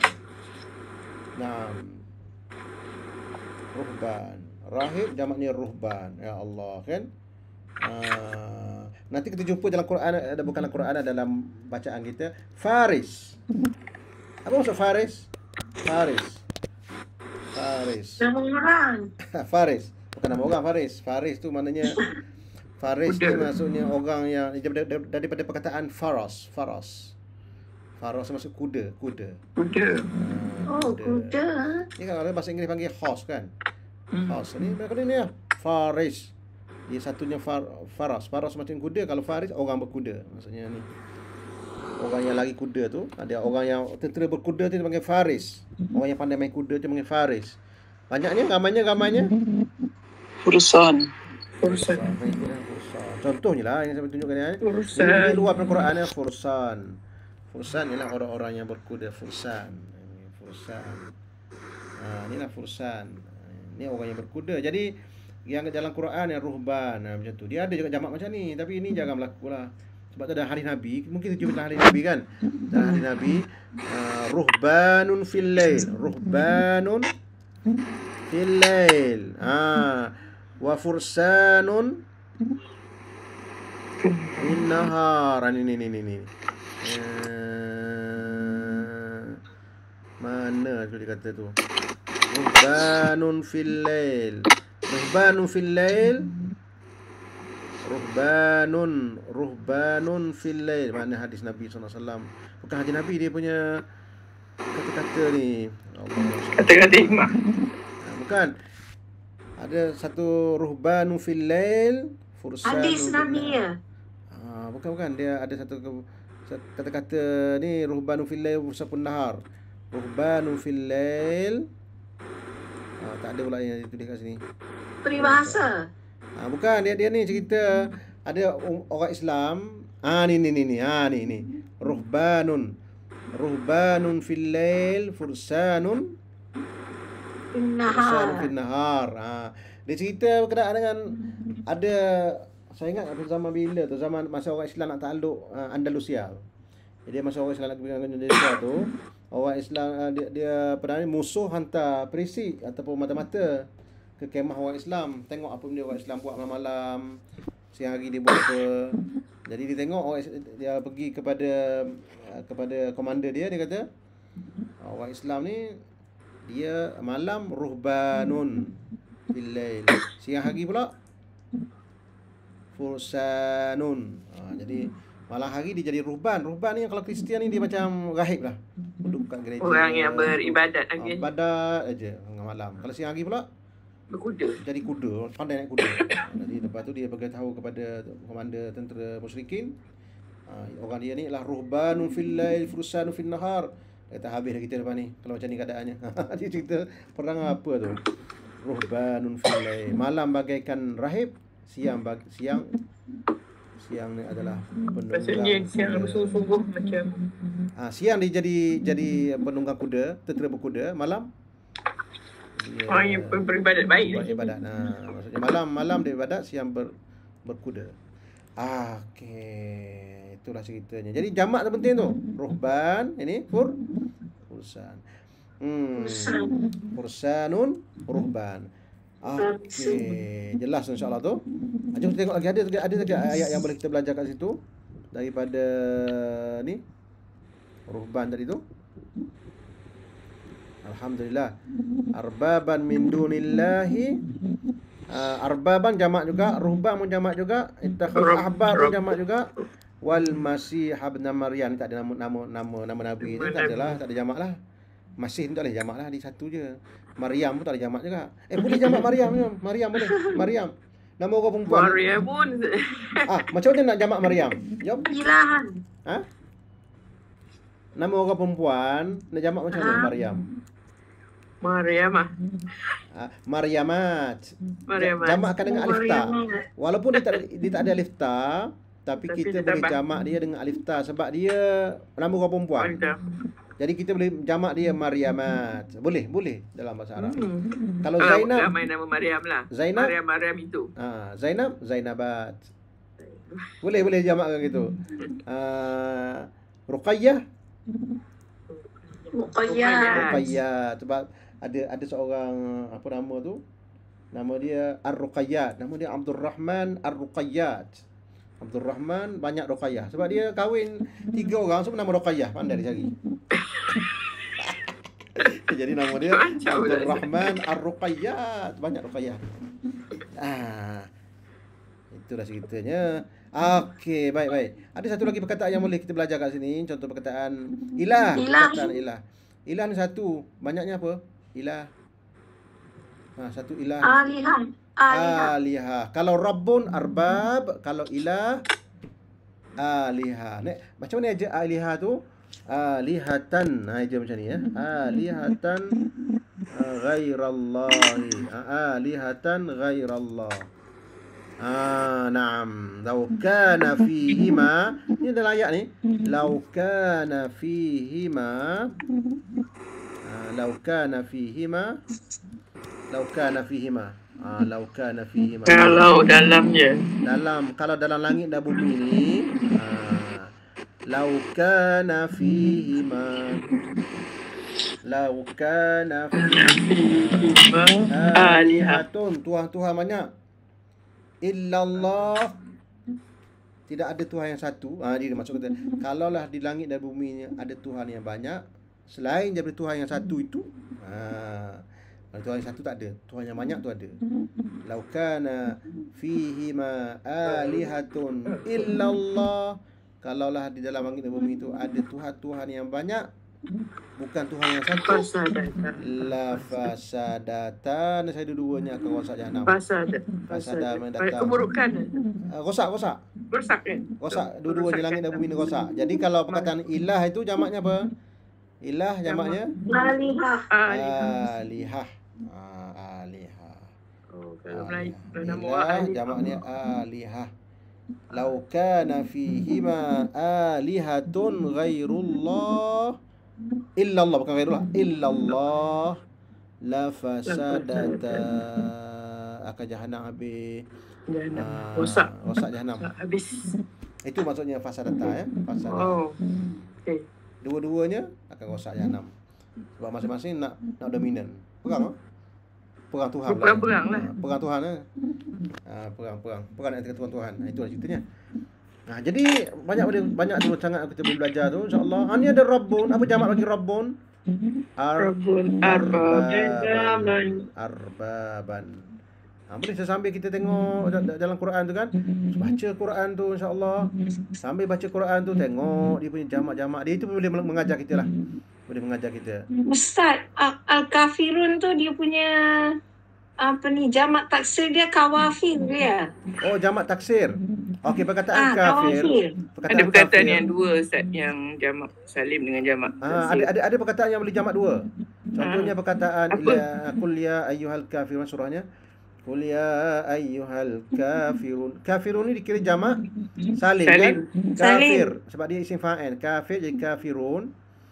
Ruhban. Rahib jamaknya ruhban. Ya Allah kan. Nanti kita jumpa dalam Quran, bukan dalam Quran, dalam bacaan kita. Faris. Apa maksud Faris? Nama orang. Faris. Bukan nama orang Faris. Faris tu maknanya Faris tu maksudnya orang yang daripada perkataan faras. Faras maksud kuda. Kuda. Ni kan orang bahasa Inggeris panggil horse kan. Horse ni mereka ni ya. Faris. Dia satunya faras. Faras macam kuda. Kalau faris orang berkuda. Maksudnya ni. Orang yang lari kuda tu, ada orang yang tentera berkuda tu dipanggil faris. Orang yang pandai main kuda tu dipanggil faris. Banyaknya ramainya Fursan. Contohnya lah yang saya tunjukkan ni. Ini luar Al-Quran ya, fursan. Fursan ialah orang-orang yang berkuda. Fursan. Fursan. Inilah fursan. Ini orang yang berkuda. Jadi yang dalam Quran yang ruhban macam tu. Dia ada juga jamak macam ni, tapi ini jangan berlaku lah. Sebab tu ada hari Nabi. Mungkin kita jumpa hari Nabi kan. Dan hari Nabi ruhbanun fil lail. Ruhbanun fil lail. Wa fursanun fin nahar. Ini. Mana tu dia kata tu? Ruhbanun fil lail. Ruhbanun fil lail. Ruhbanun fil lail. Mana hadis Nabi SAW? Bukan hadis Nabi, dia punya kata-kata ni. Kata-kata hikmah. Bukan. Ada satu ruhbanun fil lail, fursanun. Hadis Nabi ya. Bukan. Dia ada satu kata-kata ni, ruhbanun fil lail fursanun nahar. Ruhbanun fil lail. Tak ada pula yang ditulis kat sini. Peribahasa. Bukan, dia ni cerita ada orang Islam. Ni. Ruhbanun fil lail fursanun fil nahar. Dia cerita berkenaan dengan ada, saya ingat zaman bila tu, zaman masa orang Islam nak takluk Andalusia. Jadi masa orang Islam nak pergi ke Indonesia tu, orang Islam dia pernah musuh hantar perisi ataupun mata-mata ke kemah orang Islam, tengok apa benda orang Islam buat malam-malam, siang hari dia buat apa. Jadi dia tengok dia pergi kepada komander dia kata orang Islam ni dia malam ruhbanun fil lail, siang hari pula fursanun. Jadi malam hari dia jadi ruhban. Ruhban ni kalau Kristian ni dia macam rahib lah, duduk kat gereja, Orang yang beribadat lagi. ibadat aja malam. Kalau siang hari pula Berkuda. jadi kuda, pandai naik kuda. Jadi lepas tu dia beritahu kepada komander tentera musyrikin, orang dia ni ialah ruhbanun fil lail fursanun fil nahar. Dia kata habis dah kita lepas ni kalau macam ni keadaannya. Dia cerita perang apa tu? Ruhbanun fil lail, malam bagaikan rahib, siang ni adalah penunggang. Maksudnya siang bersungguh-sungguh macam siang dia jadi penunggang kuda, tentera berkuda. Malam orang yang beribadat baik. Beribadat. Maksudnya malam dia ibadat, siang berkuda. Okey, itulah ceritanya. Jadi jamak tu penting tu. Ruhban, ini fursan. Fursanun, ruhban. Okey, jelas insya-Allah tu. Jom kita tengok lagi, ada lagi ayat yang boleh kita belajar kat situ daripada ni ruhban tadi tu. Alhamdulillah. Arbaban min dunillahi. Arbaban jamak juga, ruhban pun jamak juga, ittakhadhu ahbar pun jamak juga. Wal Masih ibn Maryam, tak ada nama nabi ni, tak ada jamak lah. Masih ni tak boleh jamak lah, di satu je. Maryam pun tak ada jamak juga. Boleh jamak Maryam boleh. Maryam. Nama orang perempuan. Maryam pun. Macam mana nak jamak Maryam? Jom. Ilahan. Nama orang perempuan nak jamak macam mana Maryam? Mariamah. Maryamat. Jamakkan dengan alif ta. Walaupun dia tak ada alif ta, tapi kita boleh jamak dia dengan alif ta sebab dia nama orang perempuan. Jadi kita boleh jamak dia Maryamat. Boleh dalam bahasa Arab. Kalau Zainab, main nama Maryam lah. Zainab, Maryam itu. Zainab, Zainabat. Boleh jamakkan gitu. Ruqayyah. Sebab ada seorang apa nama tu? Nama dia Ar-Ruqayyat. Nama dia Abdul Rahman Ar-Ruqayyat. Abdul Rahman banyak Ruqayyah. Sebab dia kahwin 3 orang semua nama Ruqayyah, pandai dia cari. Jadi nama dia Abdul Rahman Ar-Ruqayyat, banyak Ruqayyah. Itulah ceritanya. Okey, baik. Ada satu lagi perkataan yang boleh kita belajar kat sini. Contoh perkataan ilah. Perkataan ilah. Ilah ni satu. Banyaknya apa? Ilah. Satu ilah. Alihah. Kalau Rabbun arbab, kalau ilah alihah. Macam mana aja alihah tu? Alihatan. Aja macam ni ya. Alihatan ghairallahi. Alihatan ghairallah. Naam. Lau kana fihima. Ini adalah ayat ni. Lau kana fihima. Lau kana fihima. Lau kana fihima. Lau kana fihima. Kalau dalamnya. Kalau dalam langit dan bumi ni. Lau kana fihima. Lau kana fihima. Alihatun. Tuhan-Tuhan banyak. Illallah, tidak ada Tuhan yang satu. Dia maksud kata, kalaulah di langit dan bumi ada Tuhan yang banyak, selain daripada Tuhan yang satu itu, Tuhan yang satu tak ada, Tuhan yang banyak tu ada. Lau kana fihima alihatun illallah, kalaulah di dalam langit dan bumi itu ada Tuhan-Tuhan yang banyak, bukan Tuhan yang satu, la fasadatan, saya dua-duanya akan rosak jahanam. Fasada mendatang keburukan. Rosak kan? Rosak dua-duanya langit dan bumi ni rosak. Jadi kalau perkataan ilah itu jamaknya apa? Ilah jamaknya alihah. Oh, kalau Melayu ilah jamaknya alihah. Lau kana fihima alihatun ghairullah illallah, bukan ghairullah, illallah la fasadata, akan jahanam habis. Rosak jahanam habis. Itu maksudnya fasadata ya. Fasadata. Oh. Okey. Dua-duanya akan rosak jahanam. Sebab masing-masing nak dominan. Perang Tuhan. Perang lah. Perang Tuhan lah. Perang antara Tuhan. Itulah ceritanya. Jadi banyak tu sangat kita boleh belajar tu, insya-Allah. Ni ada Rabbun. Apa jamak bagi Rabbun? Arbaban. Boleh sambil kita tengok dalam Quran tu kan. Baca Quran tu, insya-Allah. Sambil baca Quran tu tengok dia punya jamak-jamak. Dia itu boleh mengajar kita lah. Boleh mengajar kita. Ustaz, Al-Kafirun tu dia punya jamak taksir dia kawafir dia. Oh, jamak taksir. Okey, perkataan kafir. Ada perkataan yang dua, Ustaz, yang jamak salim dengan jamak taksir. Ada perkataan yang boleh jamak dua. Contohnya perkataan qul ya ayyuhal kafirun, surahnya. Qul ya ayyuhal kafirun. Kafirun ni dikira jamak salim kan? Kafir. Sebab dia isim fa'il. Kafir jadi kafirun.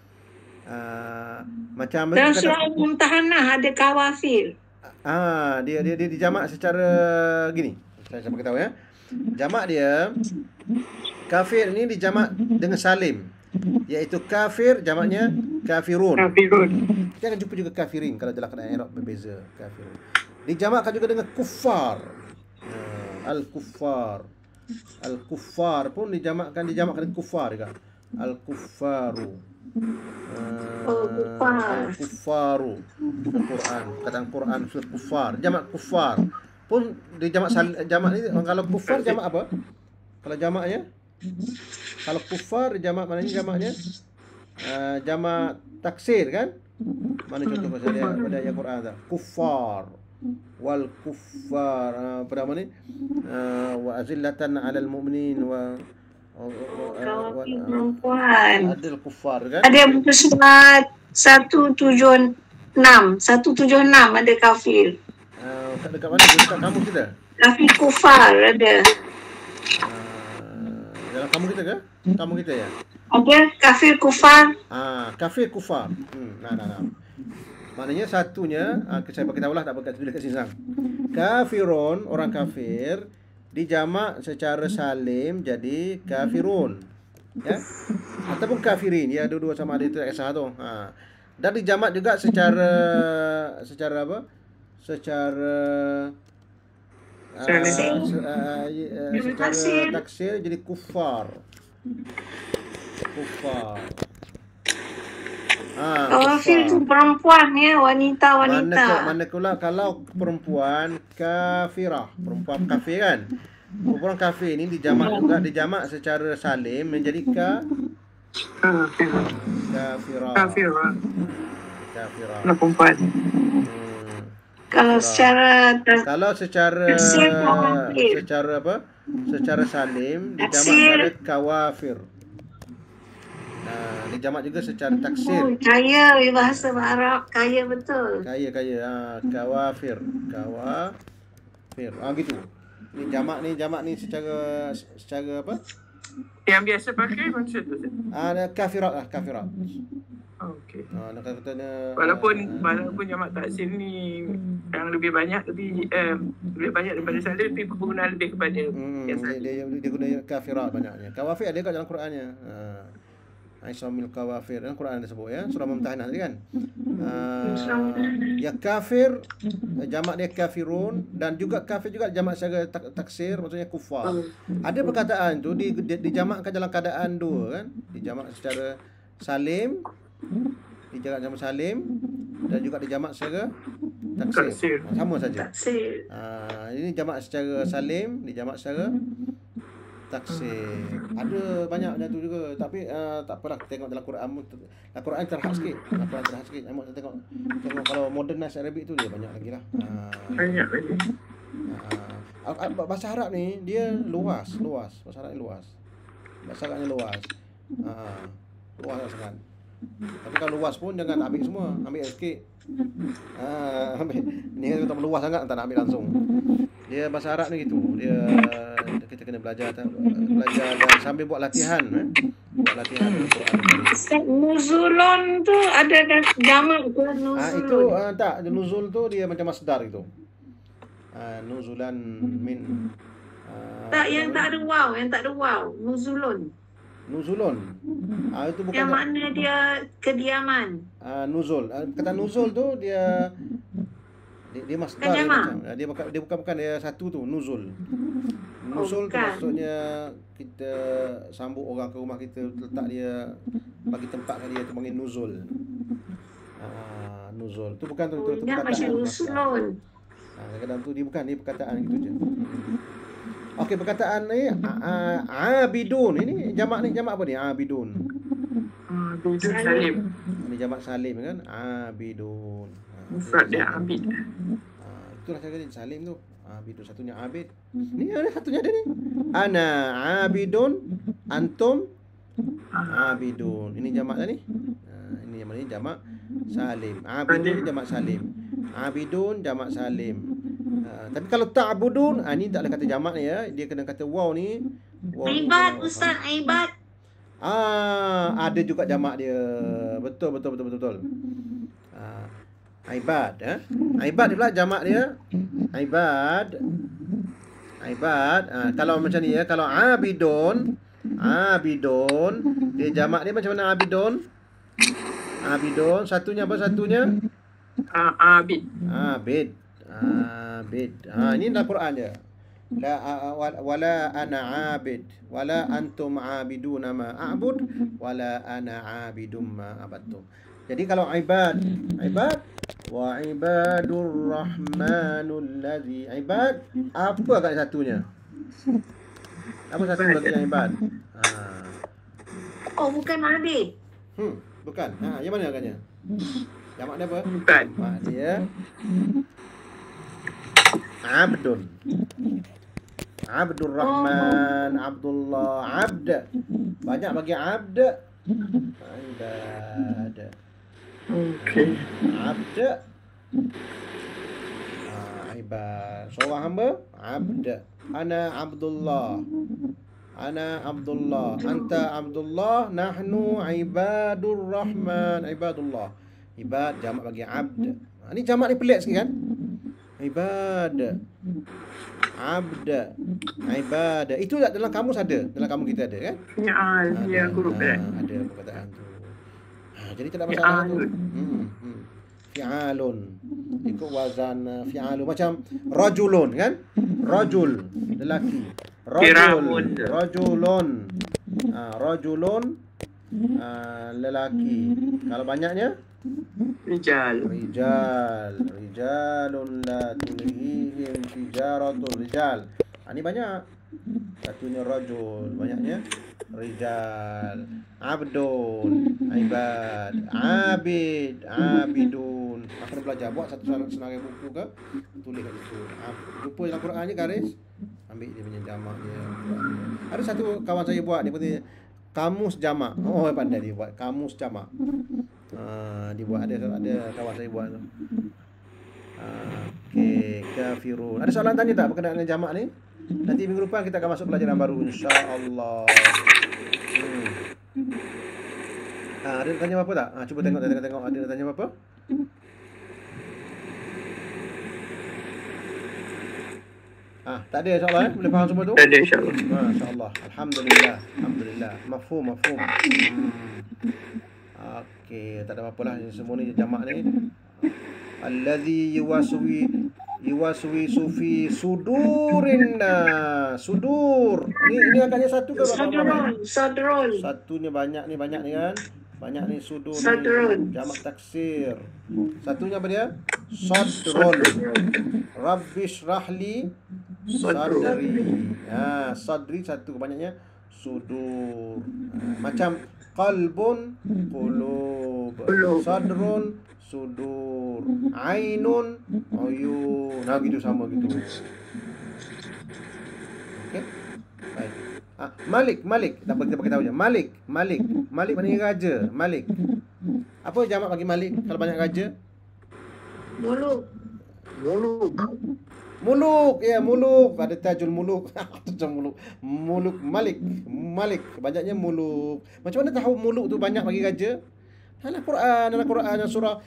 Macam dalam surah Mumtahanah ada kawafir. Dia dijamak secara gini. Saya beritahu ya. Jamak dia kafir ni dijamak dengan salim, iaitu kafir jamaknya kafirun. Kita akan jumpa juga kafirin kalau dalam keadaan Arab berbeza. Kafirun dijamakkan juga dengan kuffar. Al-kuffar pun dijamakkan dengan kuffar juga. Al-kuffaru. Al-kuffaru. Al-Quran, perkataan Quran surat kuffar, jamak kuffar pun dijamak jamak ni. Kalau kuffar jamak apa? Kalau jamaknya, kalau kuffar jamak maknanya jamaknya jamak taksir kan? Mana contoh pada ayat Quran tu? Kuffar wal kuffar pada mana ni? Wa azillatan 'alal mu'minin wa perempuan. Ada kuffar kan? Ada buku surat 176 ada kafir. Dekat mana? Dekat kamu kita? Kafir kufar ada. Dalam kamu kita ke? Kamu kita ya? Ada kafir kufar. Kafir kufar. Nah. Maknanya satunya, saya bagi tahulah, tak berkat tulis kat sini sang. Kafirun, orang kafir, dijamak secara salim jadi kafirun. Ya? Ataupun kafirin, ya, dua-dua sama ada itu kisah tu. Dan dijamak juga secara apa? Secara taksir jadi kuffar. Kafir itu perempuan ya, wanita. Manakala kalau perempuan kafirah, perempuan kafir kan. Perempuan kafir ini dijamak juga, dijamak secara salim menjadi kafirah. Perempuan. Kalau secara apa? Secara salim dijamak secara kawafir. Dijamak juga secara taksir. Kaya bahasa Arab, kaya betul. Kaya. Kawafir. Gitu. Ni jamak ni secara apa? Yang biasa pakai macam tu. Kafirat lah, kafirat. Okey. Nak katanya walaupun jamak taksir ni yang lebih banyak daripada salim, tapi penggunaan lebih kepada yang salim. dia guna kafirat banyaknya. Kawafir ada kat dalam Qurannya. Aisyamil kawafir dalam Quran ada sebut ya, surah Mumtahanah tadi kan. Ya kafir jamak dia kafirun, dan juga kafir juga jamak secara taksir, maksudnya kufar. Ada perkataan tu dijamakkan dalam keadaan dua kan, dijamak secara salim, dijamak sama salim, dan juga dijamak secara taksir. Sama saja. Ini jamak secara salim, dijamak secara taksir. Ada banyaknya tu juga, tapi tak apalah, tengok dalam Quran. Dalam Quran terhad sikit. Tengok kalau modernized Arabic tu dia banyak lagi lah. Banyak lagi. Bahasa Arab ni dia luas. Bahasa Arab ni luas. Bahasa Arabnya luas. Luas sangat. Tapi kalau luas pun jangan ambil semua, ambil sikit. Ni tak meluas sangat, tak nak ambil langsung. Dia bahasa Arab ni gitu. Kita kena belajar dan sambil buat latihan. Buat latihan Quran. Nuzulun tu ada jamak ke nuzulun? Itu tak, nuzul tu dia macam masdar gitu. Nuzulan min. Tak, yang tak ada waw, nuzulun. Itu bukan yang makna dia kediaman. Nuzul. Kata nuzul tu dia masdar dia bukan dia satu tu, nuzul. Nuzul tu maksudnya kita sambut orang ke rumah kita, letak dia, bagi tempat kat dia, tu panggil nuzul. Nuzul tu bukan tu Dia macam usulun. Kadang-kadang tu dia bukan, dia perkataan gitu je. Okey, perkataan ni abidun. Ini jamak apa ni? Abidun. Salim. Ini jamak salim kan? Abidun. Mufrad dia abid. Itulah cara dia salim tu. Abidun, satunya abid. Ni ada satunya ada ni. Ana abidun, antum abidun. Ini jamak dah ni. Ini yang mana ni jamak salim. Abidun jamak salim. Abidun jamak salim. Tapi kalau ta'budun, ni tak ada kata jamak ni ya. Dia kena kata waw ni. Ibad, Ustaz, ibad. Ada juga jamak dia. Betul. Ibad Ibad dia pula jamak dia. Ibad. Kalau macam ni ya, kalau abidun dia jamak dia macam mana abidun? Satunya apa satunya? Abid. Ini dalam Quran je. Wala ana abid wala antum abiduna ma a'bud wala ana abidum ma abattum. Jadi kalau ibad wa ibadur rahmanul ladzi ibad, apa kat satunya? Apa satu bagi yang ibad? Oh, bukan abid. Bukan. Yang mana agaknya? Jamak dia apa? Ibad. Dia Abdun. Abdur Rahman, Abdullah, Abd. Banyak bagi Abd. Ibad. Okey. Abd. Ibad. Seorang hamba, Abd. Ana Abdullah. Anta Abdullah. Nahnu ibadur Rahman. Ibadullah. Ibad jamak bagi Abd. Ni jamak ni pelik sikit kan? Ibad, abd, ibadah. Itu dalam kamus ada, dalam kamus kita ada kan? Ya, huruf dia. Ada perkataan tu. Jadi tak ada masalah tu. Fi'alun. Ikut wazan fi'alun. Macam rajulun kan? Rajul, lelaki. Rajulun. Rajulun, lelaki. Kalau banyaknya? Rijalun la tulhihim tijaratun. Rijal. Ini banyak. Satunya rajul, banyaknya rijal. Abdun, ibad, abidun. Akan belajar buat satu senarai buku ke, tulis kat situ. Jumpa dalam Quran ni garis, ambil dia punya jamak dia. Ada satu kawan saya buat, dia punya kamus jamak. Pandai dia buat kamus jamak. Dia buat, ada kawan saya buat tu. Okey, kafirun. Ada soalan tanya tak berkenaan dengan jamak ni? Nanti minggu depan kita akan masuk pelajaran baru insya-Allah. Ada tanya apa tak? Cuba tengok ada tanya apa? Tak ada insya-Allah boleh faham semua tu? Tak ada insya-Allah. Masya-Allah. Alhamdulillah. Mafhum. Okey, tak ada apa-apalah semua ni jamak ni. Allazi yuwaswisu fi sudurin sudur. Ini angkanya satu ke berapa? Sadrun. Satunya banyak ni kan. Banyak ni sudur Sadrun. ni. Jamak taksir. Satunya apa dia? Sadrun. Rabbish rahli sadri. Sadri satu banyaknya sudur. Macam qalbun qulub. Sadrun sudur, ainun uyun. Gitu sama gitu. Okey. Baik. Malik. Tak apa kita pakai tahu je. Malik maknanya raja. Malik. Apa jamak bagi Malik kalau banyak raja? Muluk. Ya, muluk. Ada tajul muluk. Muluk Malik. Banyaknya muluk. Macam mana tahu muluk tu banyak bagi raja? Dalam Quran surah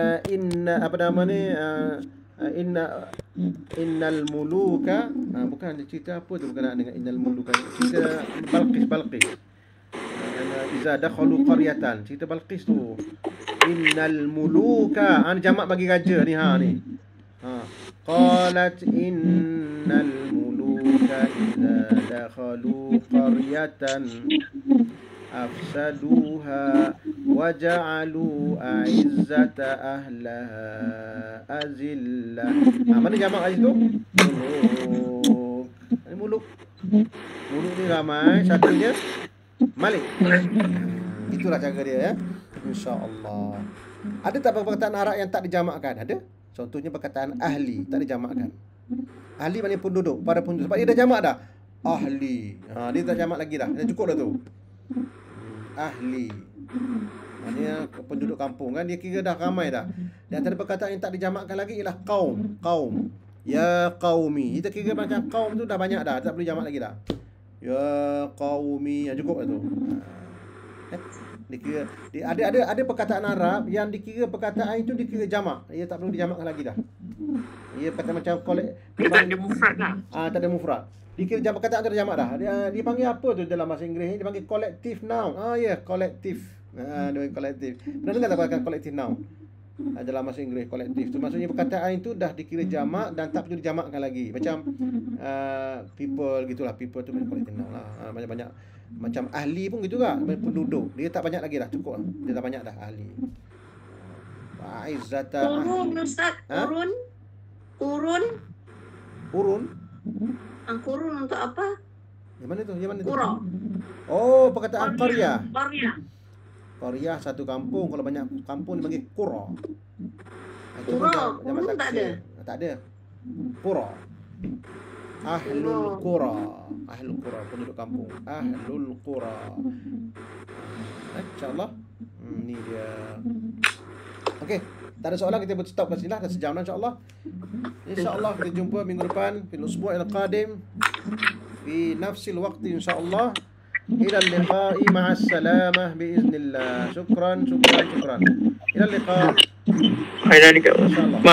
innal muluka, bukan cerita apa tu berkenaan dengan innal muluka, cerita Balqis iza dakhalu qaryatan, cerita Balqis tu. Innal muluka jamak bagi raja ni qalat innal muluka iza dakhalu qaryatan afsaduha waja'alu a'izzata ahlaha azillah. Mana jamak kat situ? Muluk. Muluk ni ramai, satunya Malik. Itulah cara dia ya. Insya-Allah. Ada tak perkataan Arab yang tak dijamakkan? Ada. Contohnya perkataan ahli tak dijamakkan. Ahli maknanya penduduk, para penduduk. Sebab dia dah jamak dah. Ahli. Dia tak jamak lagi dah. Dah cukup dah tu. Ahli. Maknanya penduduk kampung kan, dia kira dah ramai dah. Dan antara perkataan yang tak dijamakkan lagi ialah kaum. Ya qaumi. Kita kira macam kaum tu dah banyak dah, tak perlu jamak lagi dah. Ya qaumi. Cukup dah tu. Dikira ada perkataan Arab yang dikira perkataan itu dikira jamak. Ia tak perlu dijamakkan lagi dah. Ia perkataan macam tak ada mufrad dah. Tak ada mufrad. Dikira perkataan tu dah jamak dah. Dia panggil apa tu dalam bahasa Inggeris ni? Dia panggil collective noun. Collective. Dia panggil collective. Pernah dengar tak perkataan collective noun? Dalam bahasa Inggeris collective tu maksudnya perkataan itu dah dikira jamak dan tak perlu dijamakkan lagi. Macam people gitulah. People tu collective noun lah. Banyak-banyak. Macam ahli pun gitu juga. Penduduk. Dia tak banyak lagi dah. Cukup lah. Dia tak banyak dah ahli. Wa'izzata ahli. Ustaz. Urun. Kurun untuk apa? Yang mana tu? Qura. Perkataan qaryah. Qaryah satu kampung. Kalau banyak kampung dipanggil qura. Qura tak ada. Tak ada. Qura. Ahlul qura. Penduduk kampung. Ahlul qura. InsyaAllah. Ni dia. Okey. Tak ada soalan, kita stop kat sini lah. Dah sejam dah insyaAllah. InsyaAllah kita jumpa minggu depan fil usbu' al-qadim fi nafsil waqti insyaAllah. Ila al-liqa'i ma'as salamah biiznillah. Syukran. Ila al-liqa'. InsyaAllah.